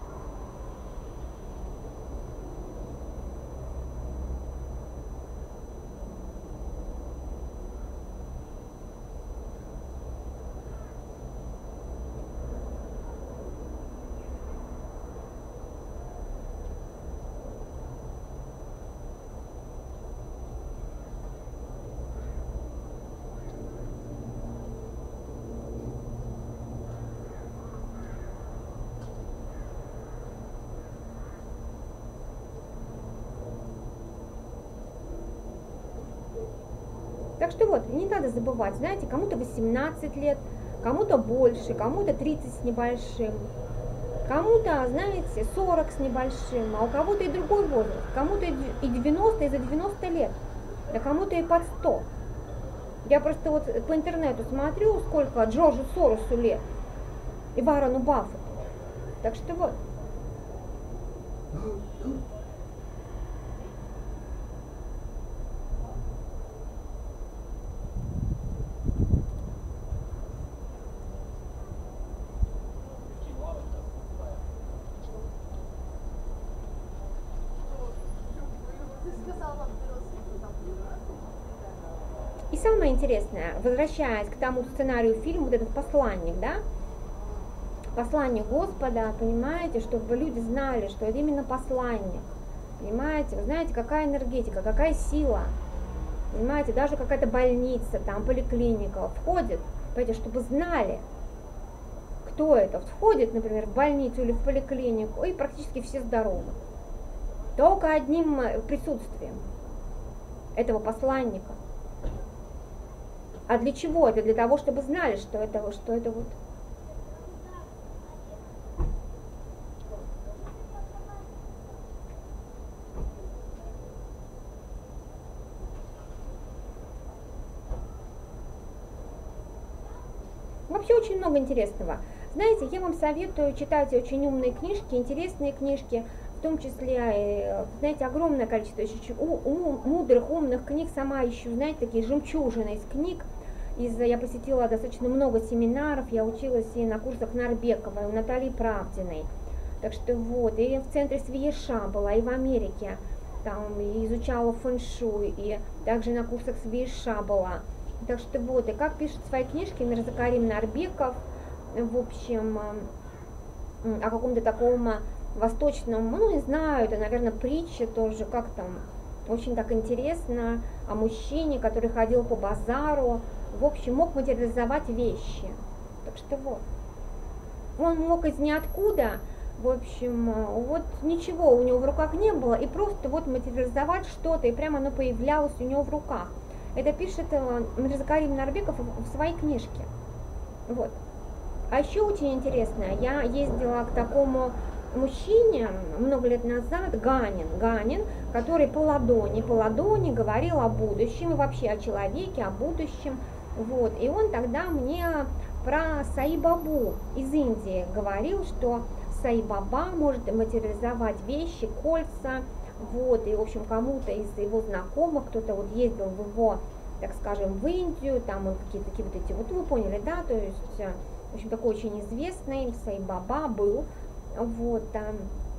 Speaker 1: Так что вот, не надо забывать, знаете, кому-то восемнадцать лет, кому-то больше, кому-то тридцать с небольшим, кому-то, знаете, сорок с небольшим, а у кого-то и другой возраст, кому-то и девяносто, и за девяносто лет, да кому-то и под сто. Я просто вот по интернету смотрю, сколько Джорджу Соросу лет и Варену Баффету. Так что вот. И самое интересное, возвращаясь к тому сценарию фильма, вот этот посланник, да, посланник Господа, понимаете, чтобы люди знали, что это именно посланник, понимаете, вы знаете, какая энергетика, какая сила, понимаете, даже какая-то больница, там, поликлиника входит, понимаете, чтобы знали, кто это, входит, например, в больницу или в поликлинику, и практически все здоровы, только одним присутствием этого посланника. А для чего это? Для того, чтобы знали, что это, что это вот. Вообще очень много интересного. Знаете, я вам советую читать очень умные книжки, интересные книжки, в том числе, знаете, огромное количество еще мудрых, умных книг. Сама ищу, знаете, такие жемчужины из книг. Из, я посетила достаточно много семинаров, я училась и на курсах Нарбековой, у Натальи Правдиной. Так что вот, и в центре Свияша была, и в Америке, там, и изучала фэн-шуй, и также на курсах Свияша была. Так что вот, и как пишет свои книжки Мирзакарим Нарбеков, в общем, о каком-то таком восточном, ну не знаю, это, наверное, притча тоже, как там, очень так интересно, о мужчине, который ходил по базару, в общем, мог материализовать вещи. Так что вот. Он мог из ниоткуда, в общем, вот ничего у него в руках не было, и просто вот материализовать что-то, и прямо оно появлялось у него в руках. Это пишет Мирзакарим Нарбеков в своей книжке. Вот. А еще очень интересно, я ездила к такому мужчине много лет назад, Ганин, Ганин, который по ладони, по ладони говорил о будущем, и вообще о человеке, о будущем. Вот. И он тогда мне про Саи-Бабу из Индии говорил, что Саи-Баба может материализовать вещи, кольца, вот, и, в общем, кому-то из его знакомых, кто-то вот ездил в его, так скажем, в Индию, там он какие-то такие вот эти, вот вы поняли, да, то есть, в общем, такой очень известный Саи-Баба был, вот, там,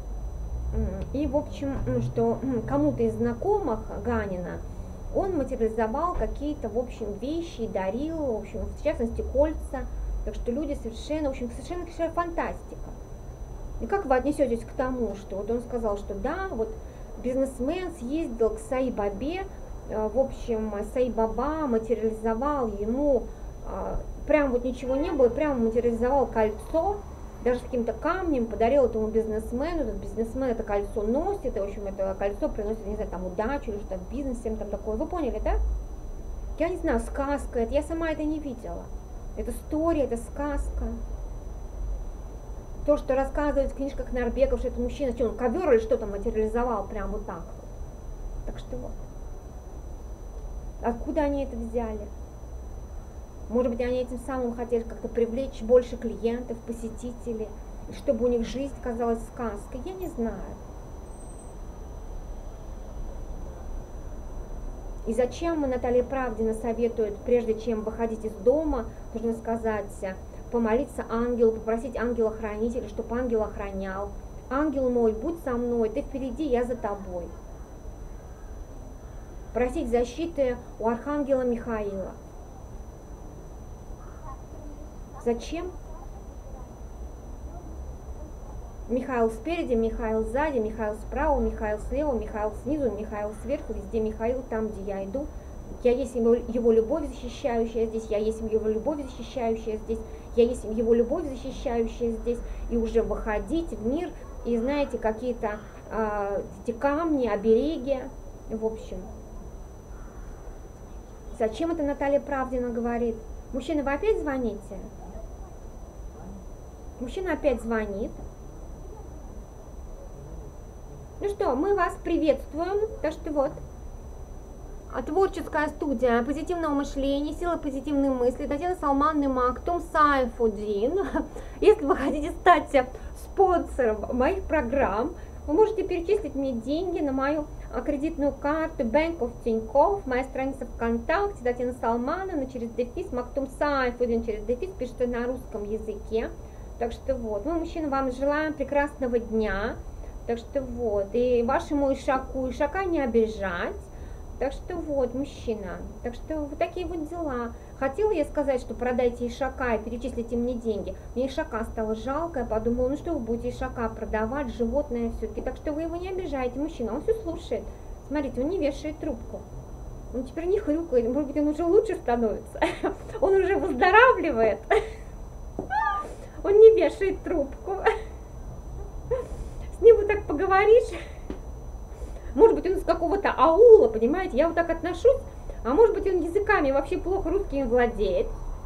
Speaker 1: и, в общем, что кому-то из знакомых Ганина он материализовал какие-то, в общем, вещи и дарил, в общем, в частности, кольца, так что люди совершенно, в общем, совершенно большая фантастика. И как вы отнесетесь к тому, что вот он сказал, что да, вот бизнесмен съездил к Саи-Бабе, в общем, Саи-Баба материализовал ему, прям вот ничего не было, прям материализовал кольцо, даже с каким-то камнем, подарил этому бизнесмену, этот бизнесмен это кольцо носит, и, в общем, это кольцо приносит, не знаю, там, удачу или что-то в бизнесе, там такое, вы поняли, да? я не знаю, сказка, это я сама это не видела. Это история, это сказка. То, что рассказывают в книжках Нарбеков, что это мужчина, что он ковер или что-то материализовал прям вот так вот. Так что вот. Откуда они это взяли? Может быть, они этим самым хотели как-то привлечь больше клиентов, посетителей, чтобы у них жизнь казалась сказкой, я не знаю. И зачем Наталья Правдина советует, прежде чем выходить из дома, нужно сказать, помолиться ангелу, попросить ангела-хранителя, чтобы ангел охранял. Ангел мой, будь со мной, ты впереди, я за тобой. Просить защиты у архангела Михаила. Зачем? Михаил спереди, Михаил сзади, Михаил справа, Михаил слева, Михаил снизу, Михаил сверху, везде Михаил, там, где я иду. Я есть его, его любовь, защищающая здесь, я есть его любовь, защищающая здесь, я есть его любовь, защищающая здесь. И уже выходить в мир, и знаете, какие-то э, эти камни, обереги, в общем. Зачем это Наталья Правдина говорит? Мужчина, вы опять звоните? Мужчина опять звонит. Ну что, мы вас приветствуем. Так что вот, творческая студия позитивного мышления, сила позитивной мысли, Татьяна Салмановна Мактум Сайфудин. Если вы хотите стать спонсором моих программ, вы можете перечислить мне деньги на мою кредитную карту Bank of Тинькофф, моя страница ВКонтакте, Татьяна Салмановна, через дефис, Мактум Сайфудин, через дефис, пишется на русском языке. Так что вот, мы, мужчины, вам желаем прекрасного дня. Так что вот, и вашему Ишаку, Ишака не обижать. Так что вот, мужчина, так что вот такие вот дела. Хотела я сказать, что продайте Ишака и перечислите мне деньги. Мне Ишака стало жалко, я подумала, ну что вы будете Ишака продавать, животное все-таки. Так что вы его не обижаете, мужчина, он все слушает. Смотрите, он не вешает трубку. Он теперь не хрюкает, может быть, он уже лучше становится. Он уже выздоравливает. Он не вешает трубку. С ним вот так поговоришь, может быть, он из какого-то аула, понимаете, я вот так отношусь, а может быть, он языками вообще плохо русским владеет.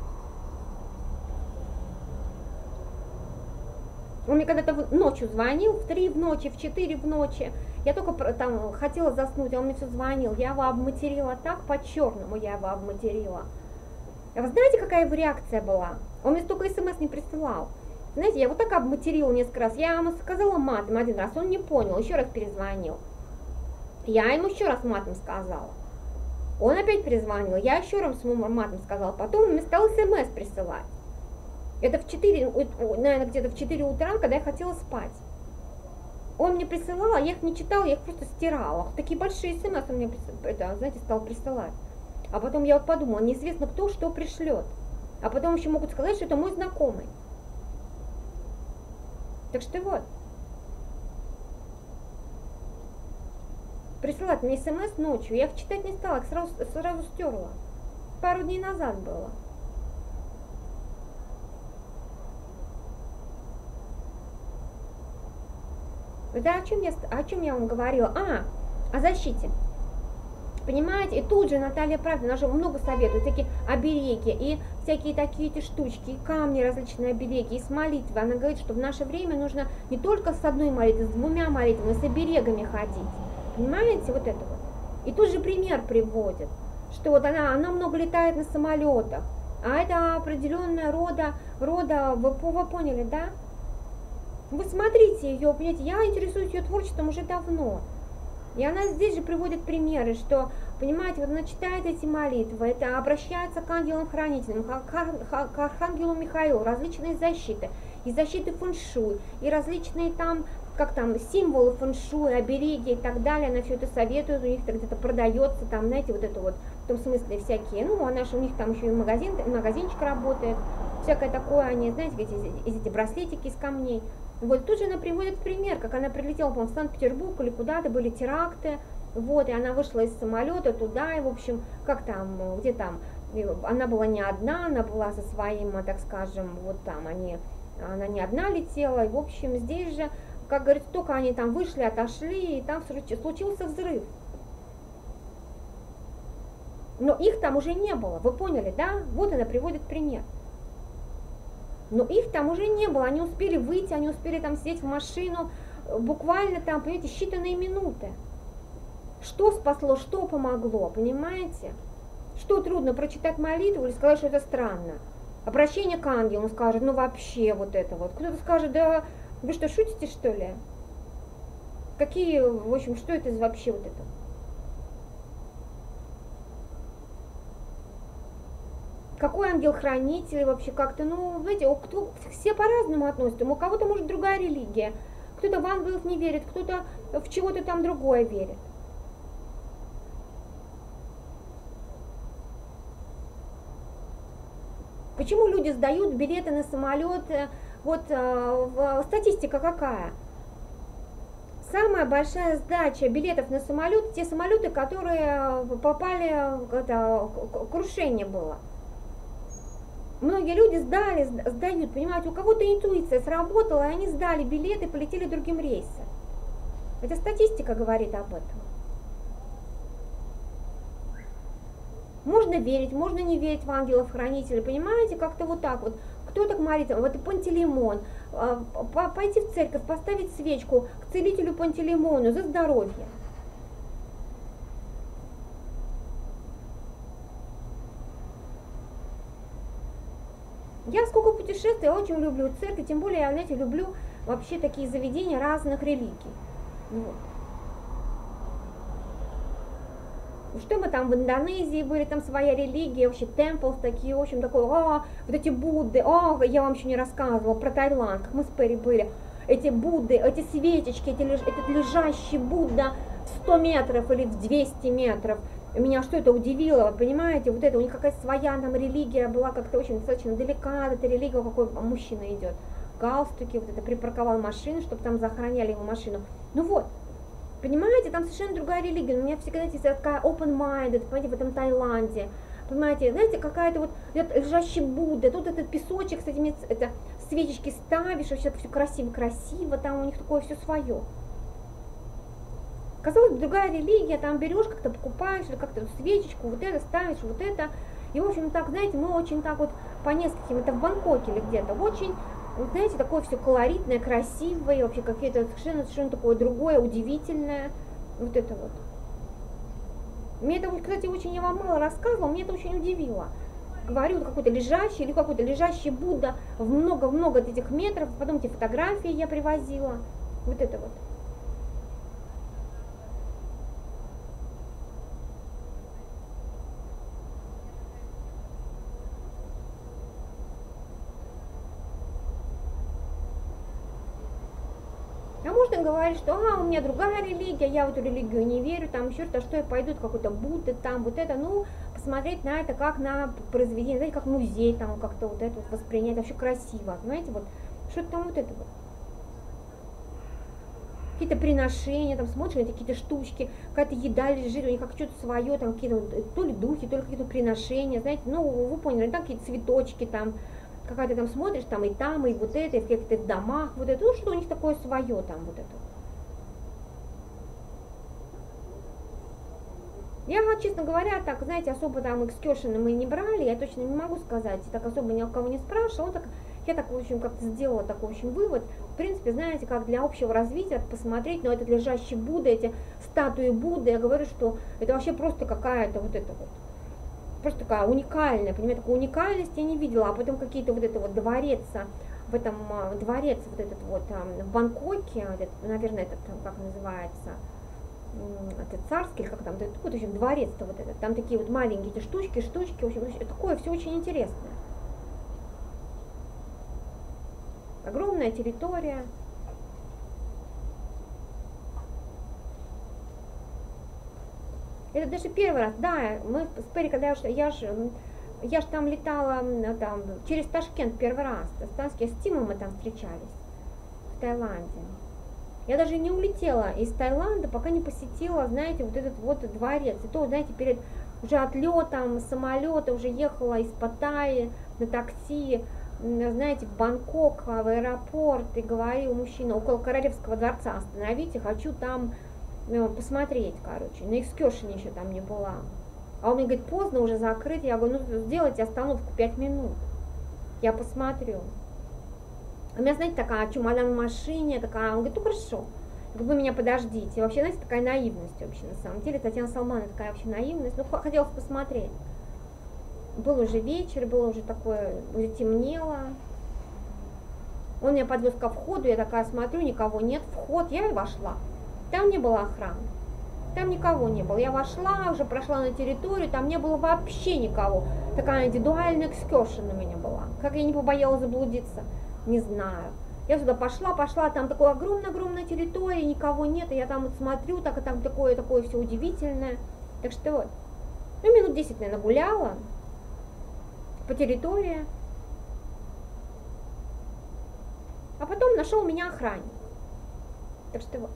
Speaker 1: Он мне когда-то ночью звонил, в три в ночи, в четыре в ночи, я только там хотела заснуть, а он мне все звонил, я его обматерила так, по-черному я его обматерила. А вы знаете, какая его реакция была? Он мне столько смс не присылал. Знаете, я вот так обматерила несколько раз. Я ему сказала матом один раз, он не понял, еще раз перезвонил. Я ему еще раз матом сказала. Он опять перезвонил, я еще раз ему матом сказала. Потом он мне стал смс присылать. Это в четыре, наверное, где-то в четыре утра, когда я хотела спать. Он мне присылал, а я их не читала, я их просто стирала. Такие большие смс он мне, это, знаете, стал присылать. А потом я вот подумала, неизвестно кто что пришлет. А потом еще могут сказать, что это мой знакомый. Так что вот. Присылать мне смс ночью, я их читать не стала, их сразу, сразу стерла. Пару дней назад было. Да, о чем я, о чем я вам говорила? А, о защите. Понимаете, и тут же Наталья Правдина, она же много советует, всякие обереги, и всякие такие эти штучки, и камни, различные обереги, и с молитвы. Она говорит, что в наше время нужно не только с одной молитвой, с двумя молитвами, с оберегами ходить. Понимаете, вот это вот. И тут же пример приводит, что вот она, она много летает на самолетах, а это определенная рода, рода, вы, вы поняли, да? Вы смотрите ее, понимаете, я интересуюсь ее творчеством уже давно. И она здесь же приводит примеры, что, понимаете, вот она читает эти молитвы, это обращается к ангелам-хранителям, к архангелу Михаилу, различные защиты, и защиты фэншуй, и различные там, как там, символы фэншуй, обереги и так далее, она все это советует, у них где-то продается, там, знаете, вот это вот, в том смысле всякие, ну, она же, у них там еще и магазин, магазинчик работает, всякое такое, они, знаете, эти, эти браслетики из камней. Вот тут же она приводит пример, как она прилетела, по-моему, в Санкт-Петербург или куда-то, были теракты, вот, и она вышла из самолета туда, и, в общем, как там, где там, она была не одна, она была со своим, так скажем, вот там, они, она не одна летела, и, в общем, здесь же, как говорится, только они там вышли, отошли, и там случился взрыв. Но их там уже не было, вы поняли, да? Вот она приводит пример. Но их там уже не было, они успели выйти, они успели там сидеть в машину, буквально там, понимаете, считанные минуты. Что спасло, что помогло, понимаете? Что трудно, прочитать молитву или сказать, что это странно? Обращение к ангелу, он скажет, ну вообще вот это вот. Кто-то скажет, да вы что, шутите что ли? Какие, в общем, что это вообще вот это? Какой ангел-хранитель вообще как-то, ну, знаете, кто, все по-разному относятся. У кого-то, может, другая религия. Кто-то в ангелов не верит, кто-то в чего-то там другое верит. Почему люди сдают билеты на самолет? Вот статистика какая? Самая большая сдача билетов на самолет, те самолеты, которые попали, это, крушение было. Многие люди сдали, сдают, понимаете, у кого-то интуиция сработала, и они сдали билеты и полетели другим рейсом. Это статистика говорит об этом. Можно верить, можно не верить в ангелов-хранителей, понимаете, как-то вот так вот. Кто так молится? Вот Пантелеймон, пойти в церковь, поставить свечку к целителю Пантелеймону за здоровье. Я сколько путешествую, я очень люблю церковь, тем более я, знаете, люблю вообще такие заведения разных религий. Вот. Что мы там в Индонезии были, там своя религия, вообще темплс такие, в общем, такой, а, вот эти Будды, а, я вам еще не рассказывала про Таиланд, как мы с Перри были, эти Будды, эти свечечки, эти, этот лежащий Будда в сто метров или в двести метров. Меня что это удивило, понимаете, вот это, у них какая-то своя там религия была, как-то очень достаточно далека, эта религия, какой мужчина идет, галстуки, вот это, припарковал машину, чтобы там захороняли его машину. Ну вот. Понимаете, там совершенно другая религия. У меня всегда, знаете, такая open-minded, понимаете, в этом Таиланде. Понимаете, знаете, какая-то вот лежащий Будда, тут этот песочек с этими это, свечечки ставишь, вообще все красиво-красиво, там у них такое все свое. Казалось бы, другая религия, там берешь, как-то покупаешь, или как-то свечечку, вот это ставишь, вот это. И, в общем, так, знаете, мы очень так вот по нескольким, это в Бангкоке или где-то, очень... Вот знаете, такое все колоритное, красивое, вообще какие-то совершенно, совершенно такое другое, удивительное. Вот это вот. Мне это, кстати, очень, я вам мало рассказывала, мне это очень удивило. Говорю, какой-то лежащий, или какой-то лежащий Будда в много-много этих метров, потом эти фотографии я привозила. Вот это вот. А можно говорить, что а, у меня другая религия, я в эту религию не верю, там еще что-то, что я пойду, какой-то Будда, там вот это, ну, посмотреть на это как на произведение, знаете, как музей, там как-то вот это вот воспринять, вообще красиво, понимаете, вот, что-то там вот это вот. Какие-то приношения, там смотришь, эти какие-то штучки, какая-то еда лежит, у них как что-то свое, там какие-то то ли духи, то ли какие-то приношения, знаете, ну, вы поняли, там какие-то цветочки, там, какая-то там смотришь, там и там, и вот это, и в каких-то домах, вот это, ну что у них такое свое там, вот это. Я, честно говоря, так, знаете, особо там экскурсионы мы не брали, я точно не могу сказать, так особо ни у кого не спрашивала, так, я так, в общем, как-то сделала такой, в общем, вывод, в принципе, знаете, как для общего развития посмотреть, но этот лежащий Будда, эти статуи Будды, я говорю, что это вообще просто какая-то вот это вот. Просто такая уникальная, понимаете, такой уникальности я не видела, а потом какие-то вот это вот дворец, в этом дворец вот этот вот в Бангкоке, наверное, этот, как называется, это царский, или как там, вот, в общем, дворец-то вот этот, там такие вот маленькие эти штучки, штучки, в общем, такое все очень интересное. Огромная территория. Это даже первый раз, да, мы с Перри, когда я, я ж, я ж там летала там, через Ташкент первый раз, с Тимом мы там встречались, в Таиланде. Я даже не улетела из Таиланда, пока не посетила, знаете, вот этот вот дворец. И то, знаете, перед уже отлетом самолета уже ехала из Паттайи на такси, знаете, в Бангкок, в аэропорт, и говорил мужчина, около Королевского дворца остановите, хочу там посмотреть, короче, на экскурсионе еще там не была. А он мне говорит, поздно, уже закрыт. Я говорю, ну сделайте остановку пять минут. Я посмотрю. У меня, знаете, такая чемодан в машине, такая, он говорит, ну хорошо. Вы меня подождите. Вообще, знаете, такая наивность вообще на самом деле. Татьяна Салмановна такая вообще наивность. Ну, хотелось посмотреть. Был уже вечер, было уже такое, уже темнело. Он меня подвез ко входу, я такая смотрю, никого нет. Вход, я и вошла. Там не было охраны. Там никого не было. Я вошла, уже прошла на территорию, там не было вообще никого. Такая индивидуальная экскурсия у меня была. Как я не побоялась заблудиться, не знаю. Я сюда пошла, пошла, там такая огромная-огромная территория, никого нет, и я там вот смотрю, так и там такое, такое все удивительное. Так что вот, ну минут десять, наверное, гуляла по территории. А потом нашел меня охранник. Так что вот.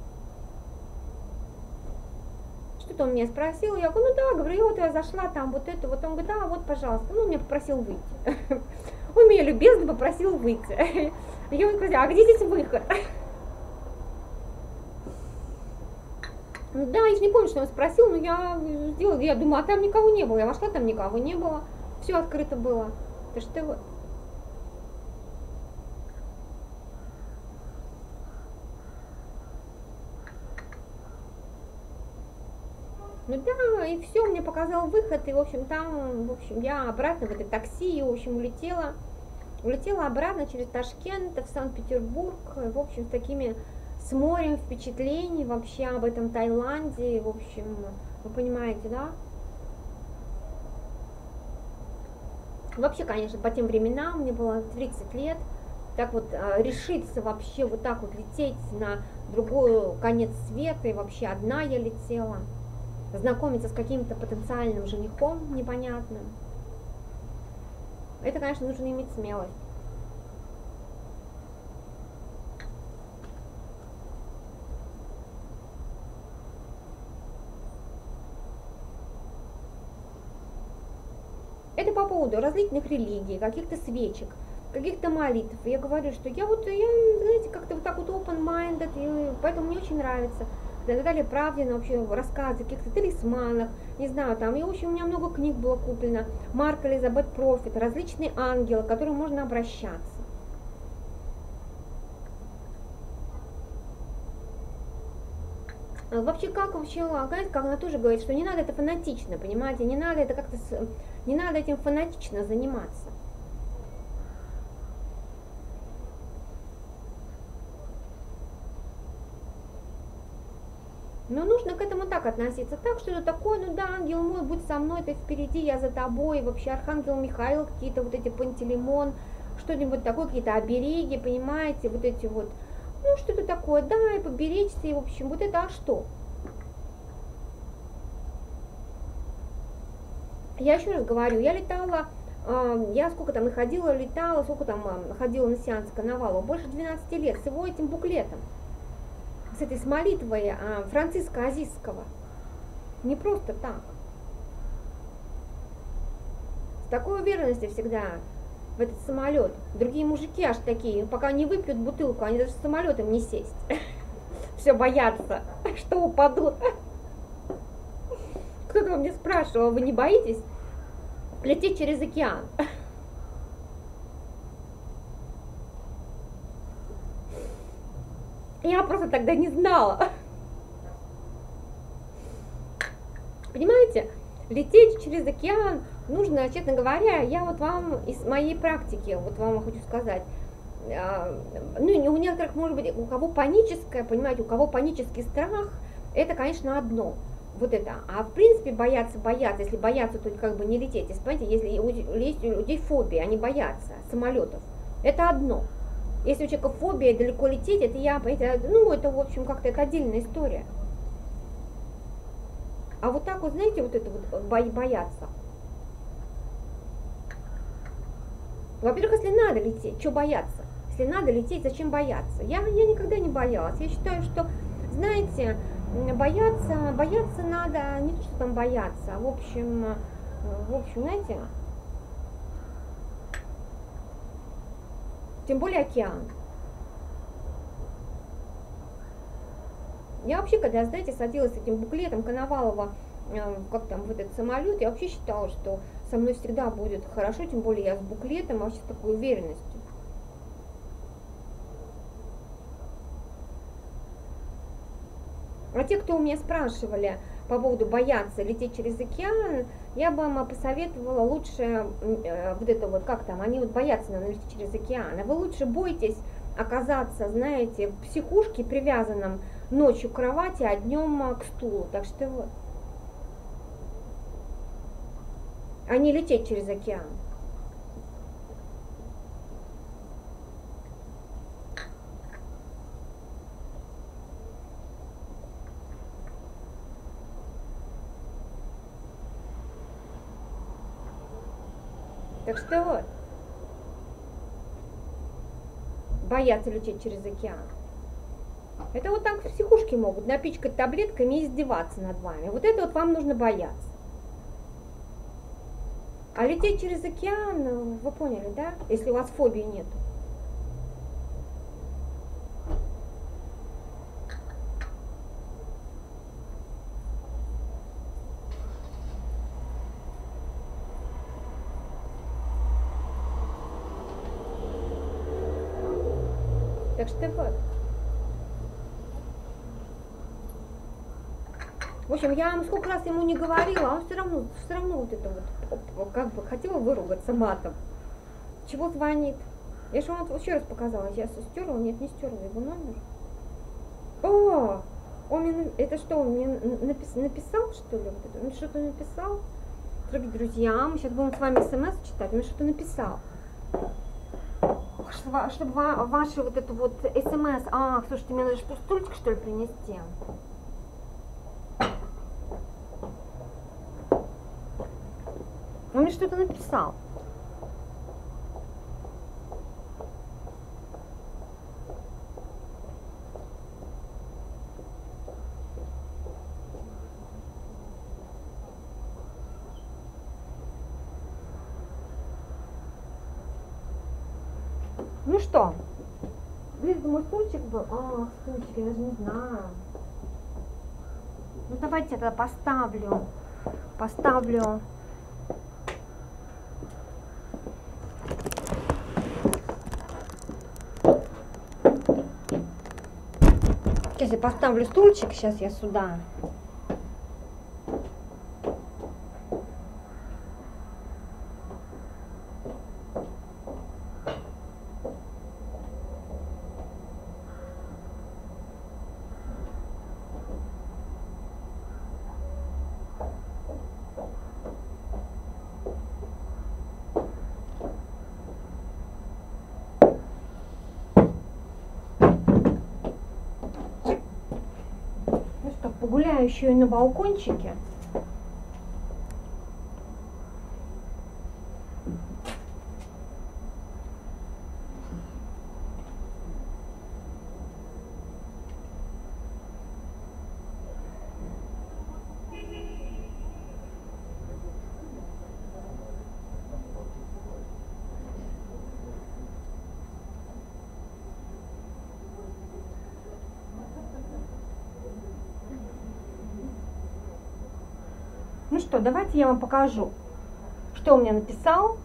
Speaker 1: Что-то он меня спросил, я говорю, ну да, говорю, вот я зашла, там вот это, вот он говорит, да, вот, пожалуйста, ну, он меня попросил выйти. Он меня любезно попросил выйти. Я ему сказала, а где здесь выход? Ну да, я же не помню, что он спросил, но я сделала, я думаю, а там никого не было, я вошла, там никого не было, все открыто было. Так что вот. Ну да, и все, мне показал выход, и, в общем, там, в общем, я обратно в это такси, и, в общем, улетела, улетела обратно через Ташкент в Санкт-Петербург, в общем, с такими, с морем впечатлений вообще об этом Таиланде, в общем, вы понимаете, да? Вообще, конечно, по тем временам, мне было тридцать лет, так вот решиться вообще вот так вот лететь на другой конец света, и вообще одна я летела. Знакомиться с каким-то потенциальным женихом непонятным. Это, конечно, нужно иметь смелость. Это по поводу различных религий, каких-то свечек, каких-то молитв. Я говорю, что я вот, я, знаете, как-то вот так вот open-minded, и поэтому мне очень нравится. Наталья Правдина, вообще рассказы о каких-то талисманах, не знаю, там, и, в общем, у меня много книг было куплено, Марк Элизабет Профит, различные ангелы, к которым можно обращаться. Вообще, как вообще, знаете, как она тоже говорит, что не надо это фанатично, понимаете, не надо это как-то, не надо этим фанатично заниматься. Но нужно к этому так относиться, так что это такое, ну да, ангел мой, будь со мной, ты впереди, я за тобой, вообще архангел Михаил, какие-то вот эти Пантелеймон, что-нибудь такое, какие-то обереги, понимаете, вот эти вот, ну что-то такое, да, и поберечься, и в общем, вот это, а что? Я еще раз говорю, я летала, я сколько там и ходила, летала, сколько там ходила на сеанс Коновалова, больше двенадцати лет, с его этим буклетом. С этой с молитвой а, Франциска Азизского. Не просто так. С такой уверенностью всегда в этот самолет. Другие мужики аж такие, пока не выпьют бутылку, они даже с самолетом не сесть. Все боятся, что упадут. Кто-то мне спрашивал, вы не боитесь лететь через океан? Я просто тогда не знала. Понимаете, лететь через океан нужно, честно говоря, я вот вам из моей практики, вот вам хочу сказать, ну, у некоторых, может быть, у кого паническое, понимаете, у кого панический страх, это, конечно, одно. Вот это. А в принципе бояться, бояться, если бояться, то как бы не лететь. Если, понимаете, если есть у людей фобия, они боятся самолетов, это одно. Если у человека фобия далеко лететь, это я, понимаете, ну, это, в общем, как-то это отдельная история. А вот так вот, знаете, вот это вот бо бояться. Во-первых, если надо лететь, что бояться? Если надо лететь, зачем бояться? Я, я никогда не боялась. Я считаю, что, знаете, бояться, бояться надо, не то, что там бояться, а в общем, в общем, знаете, тем более океан. Я вообще, когда, знаете, садилась с этим буклетом Коновалова как там, в этот самолет, я вообще считала, что со мной всегда будет хорошо, тем более я с буклетом, вообще с такой уверенностью. А те, кто у меня спрашивали по поводу бояться лететь через океан, я бы вам посоветовала лучше, э, вот это вот, как там, они вот боятся, наверное, лететь через океан, а вы лучше бойтесь оказаться, знаете, в психушке, привязанном ночью к кровати, а днем к стулу, так что вот, а не лететь через океан. Так что вот, боятся лететь через океан. Это вот так в психушке могут напичкать таблетками и издеваться над вами. Вот это вот вам нужно бояться. А лететь через океан, вы поняли, да? Если у вас фобии нету. Так что вот. В общем, я вам сколько раз ему не говорила, а он все равно, все равно вот это вот, как бы хотел выругаться матом. Чего звонит? Я же вам еще раз показала, я стерла, нет, не стерла его номер. О, он мне, это что, он мне напис, написал, что ли? Вот это? Он что-то написал? Дорогие друзья, мы сейчас будем с вами смс читать, он мне что-то написал. Чтобы ваши вот это вот смс, а, слушайте, мне надо же стульчик, что ли, принести? Он мне что-то написал. Ну что, здесь мой стульчик был. А, стульчик, я даже не знаю. Ну давайте я тогда поставлю. Поставлю. Сейчас я поставлю стульчик, сейчас я сюда. Погуляю еще и на балкончике. Ну что, давайте я вам покажу, что он мне написал.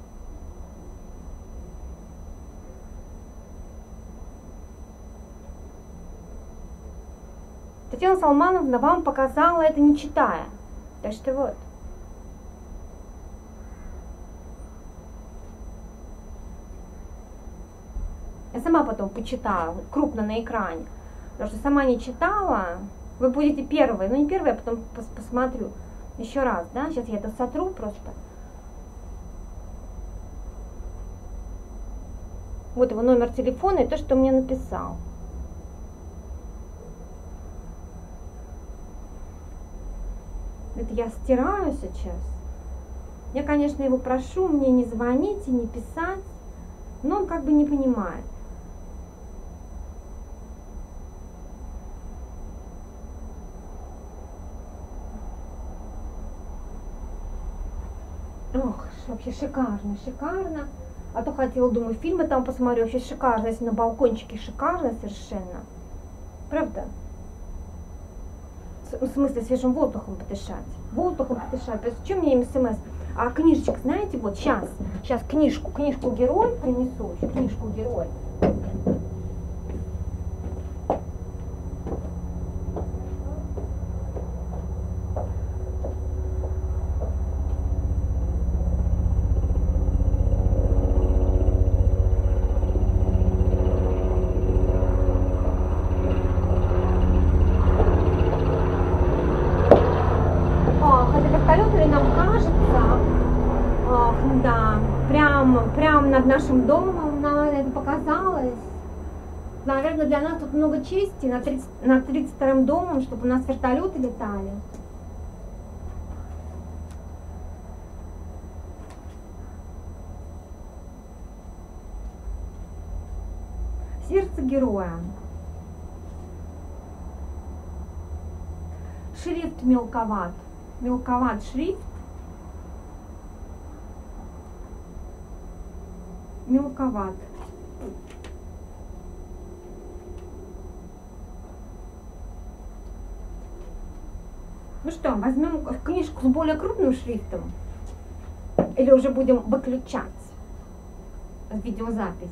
Speaker 1: Татьяна Салмановна вам показала это, не читая. Так что вот. Я сама потом почитала, крупно на экране. Потому что сама не читала. Вы будете первые. Ну не первые, я потом пос посмотрю. Еще раз, да? Сейчас я это сотру просто. Вот его номер телефона и то, что он мне написал. Это я стираю сейчас. Я, конечно, его прошу мне не звонить и не писать, но он как бы не понимает. Ох, вообще шикарно, шикарно. А то хотела, думаю, фильмы там посмотрю, вообще шикарно, если на балкончике шикарно совершенно. Правда? в смысле свежим воздухом подышать. Воздухом подышать. То есть чем мне СМС? А книжечек, знаете, вот сейчас, сейчас книжку, книжку герой принесу, еще книжку герой. Прям над нашим домом, нам это показалось. Наверное, для нас тут много чести над тридцать вторым домом, чтобы у нас вертолеты летали. Сердце героя. Шрифт мелковат. Мелковат шрифт. Мелковат. Ну что, возьмем книжку с более крупным шрифтом? Или уже будем выключать видеозапись?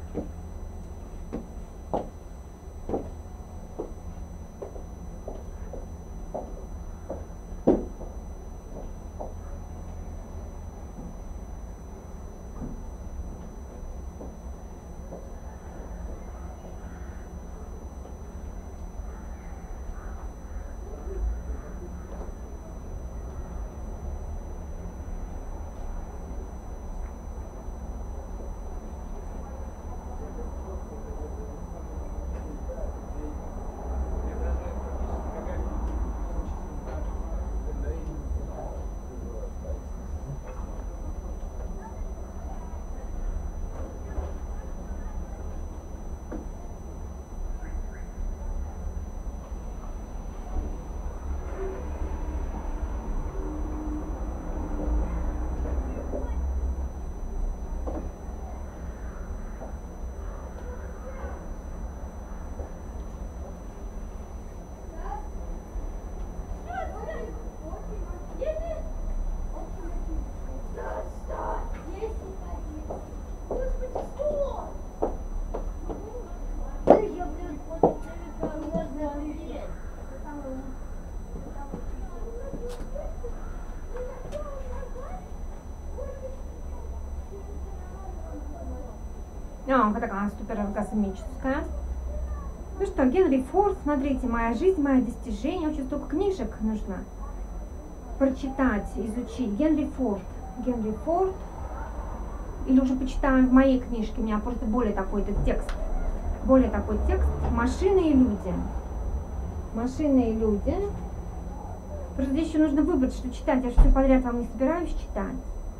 Speaker 1: А, вот такая супер космическая. Ну что, Генри Форд, смотрите, моя жизнь, мои достижения. Очень столько книжек нужно прочитать, изучить. Генри Форд. Генри Форд. Или уже почитаем в моей книжке, у меня просто более такой-то текст. Более такой текст. Машины и люди. Машины и люди. Просто здесь еще нужно выбрать, что читать. Я же все подряд вам не собираюсь читать.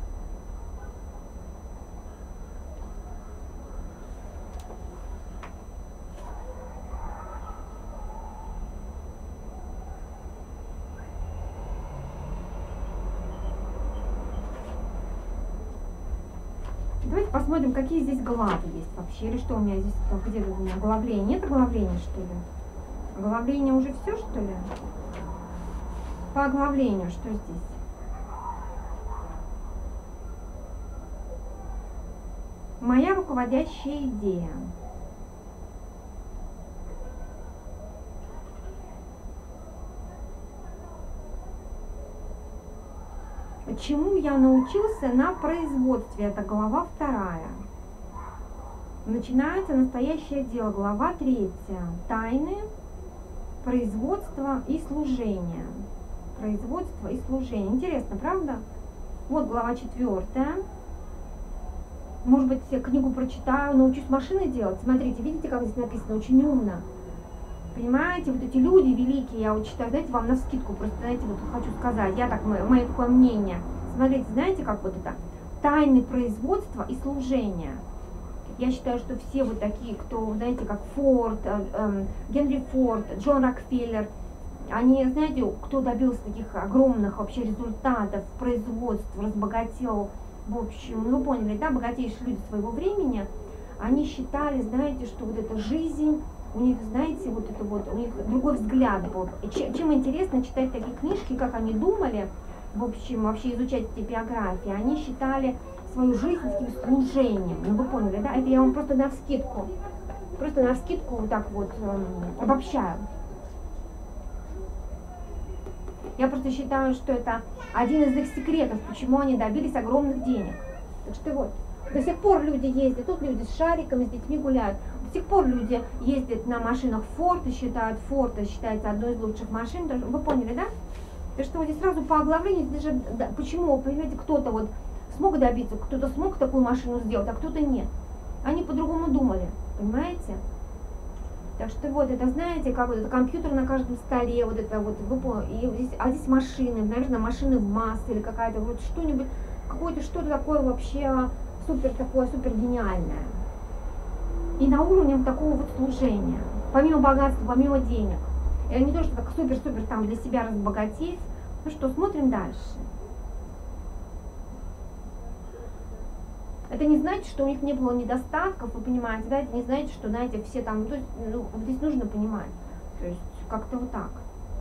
Speaker 1: Давайте посмотрим, какие здесь главы есть вообще. Или что у меня здесь, где у меня оглавление? Нет оглавления, что ли? Оглавление уже все, что ли? По оглавлению, что здесь? Моя руководящая идея. Чему я научился на производстве? Это глава вторая. Начинается настоящее дело. Глава третья. Тайны, производство и служение. Производство и служение. Интересно, правда? Вот глава четвертая. Может быть, я книгу прочитаю, научусь машины делать. Смотрите, видите, как здесь написано? Очень умно. Понимаете, вот эти люди великие, я вот читаю, знаете, вам навскидку, просто, знаете, вот хочу сказать, я так, мое, мое такое мнение. Смотрите, знаете, как вот это? Тайны производства и служения. Я считаю, что все вот такие, кто, знаете, как Форд, э, э, Генри Форд, Джон Рокфеллер, они, знаете, кто добился таких огромных вообще результатов производства, разбогател, в общем, ну, вы поняли, да, богатейшие люди своего времени, они считали, знаете, что вот эта жизнь у них, знаете, вот это вот, у них другой взгляд был. Чем, чем интересно читать такие книжки, как они думали, в общем, вообще изучать эти биографии, они считали свою жизнь таким служением. Ну вы поняли, да? Это я вам просто навскидку, просто навскидку вот так вот эм, обобщаю. Я просто считаю, что это один из их секретов, почему они добились огромных денег. Так что вот, до сих пор люди ездят, тут люди с шариками, с детьми гуляют. До сих пор люди ездят на машинах Ford и считают, Ford считается одной из лучших машин. Вы поняли, да? Так что вот здесь сразу по оглавлению, даже, да, почему, понимаете, кто-то вот смог добиться, кто-то смог такую машину сделать, а кто-то нет. Они по-другому думали, понимаете? Так что вот это, знаете, как вот это компьютер на каждом столе, вот это вот, и здесь, а здесь машины, наверное, машины в массы или какая-то вот что-нибудь, какое-то что-то такое вообще супер такое, супер гениальное. И на уровне такого вот служения, помимо богатства, помимо денег. И не то, что так супер-супер там для себя разбогатеть. Ну что, смотрим дальше. Это не значит, что у них не было недостатков, вы понимаете, да, это не значит, что, знаете, все там, то есть, ну, здесь нужно понимать, то есть как-то вот так.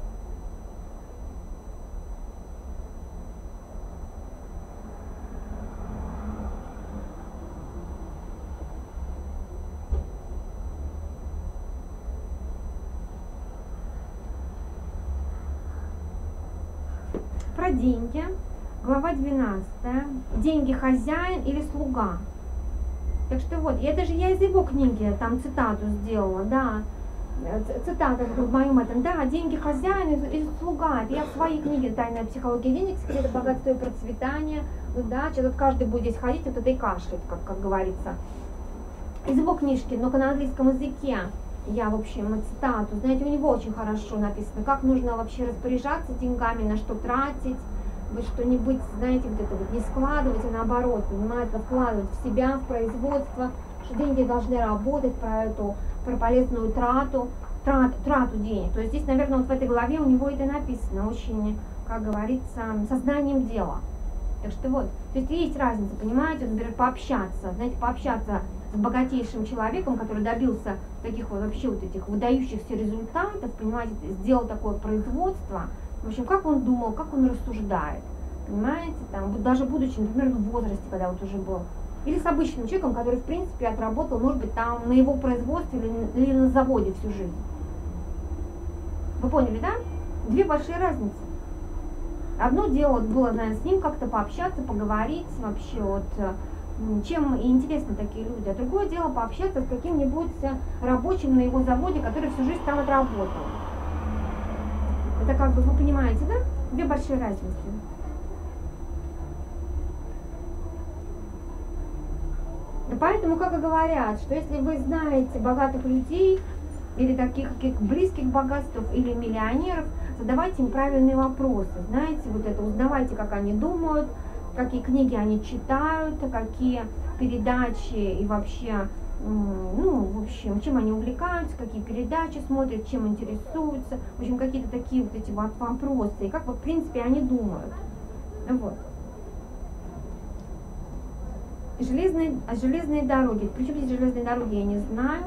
Speaker 1: Про деньги. Глава двенадцатая. Деньги хозяин или слуга. Так что вот, это же я из его книги там цитату сделала, да. Цитата в моем этом, да, деньги хозяин или слуга. Это я в своей книге «Тайная психология денег, секреты богатства и процветания». Ну да, что-то каждый будет здесь ходить, вот это и кашлять, как, как говорится. Из его книжки, но на английском языке. Я, в общем, цитату, знаете, у него очень хорошо написано, как нужно вообще распоряжаться деньгами, на что тратить, что-нибудь, знаете, вот это вот не складывать, а наоборот, понимаете, вкладывать в себя, в производство, что деньги должны работать, про эту, про полезную трату, трат, трату денег. То есть здесь, наверное, вот в этой главе у него это написано, очень, как говорится, сознанием дела. Так что вот, то есть есть разница, понимаете, например, пообщаться, знаете, пообщаться с богатейшим человеком, который добился таких вот вообще вот этих выдающихся результатов, понимаете, сделал такое производство, в общем, как он думал, как он рассуждает, понимаете, там, вот даже будучи, например, в возрасте, когда вот уже был, или с обычным человеком, который, в принципе, отработал, может быть, там на его производстве или, или на заводе всю жизнь. Вы поняли, да? Две большие разницы. Одно дело было, наверное, с ним как-то пообщаться, поговорить, вообще вот, чем и интересны такие люди. А другое дело пообщаться с каким-нибудь рабочим на его заводе, который всю жизнь там отработал. Это как бы, вы понимаете, да? Две большие разницы. И поэтому, как и говорят, что если вы знаете богатых людей, или таких каких близких богатств, или миллионеров, задавайте им правильные вопросы. Знаете, вот это, узнавайте, как они думают, какие книги они читают, какие передачи и вообще, ну, в общем, чем они увлекаются, какие передачи смотрят, чем интересуются, в общем, какие-то такие вот эти вот вопросы, и как, в принципе, они думают. Вот. Железные, железные дороги. Причем здесь железные дороги, я не знаю.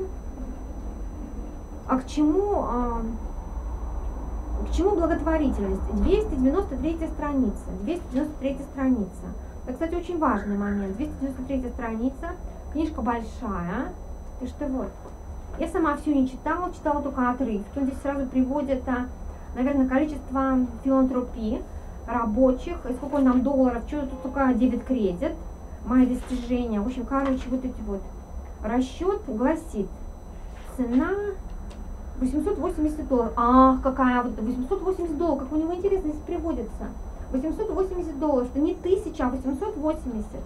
Speaker 1: А к чему, а, к чему благотворительность? двести девяносто третья страница. двести девяносто третья страница. Это, кстати, очень важный момент. двести девяносто третья страница. Книжка большая. И что вот. Я сама всю не читала, читала только отрывки. Он здесь сразу приводит, наверное, количество филантропий, рабочих, и сколько нам долларов, что тут только дебет-кредит, мои достижения. В общем, короче, вот эти вот. Расчет гласит, цена восемьсот восемьдесят долларов. Ах, какая вот восемьсот восемьдесят долларов, как у него интересно здесь приводится. восемьсот восемьдесят долларов, это не тысяча, а восемьсот восемьдесят.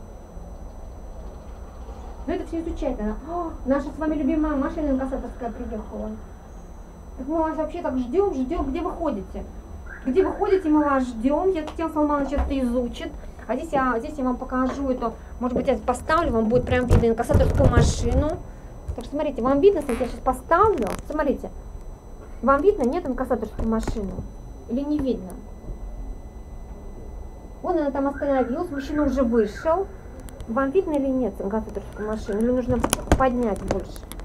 Speaker 1: Но это все изучать надо. О, наша с вами любимая машина инкассаторская приехала. Так мы вас вообще так ждем, ждем, где вы ходите? Где вы ходите, мы вас ждем. Я Татьяна Салмановна сейчас это изучит. А здесь я, здесь я вам покажу это, может быть, я поставлю, вам будет прям видно инкассаторскую машину. Так что смотрите, вам видно, если я сейчас поставлю, смотрите, вам видно, нет, инкассаторскую машину? Или не видно? Вон она там остановилась, мужчина уже вышел. Вам видно или нет инкассаторскую машину? Или нужно поднять больше?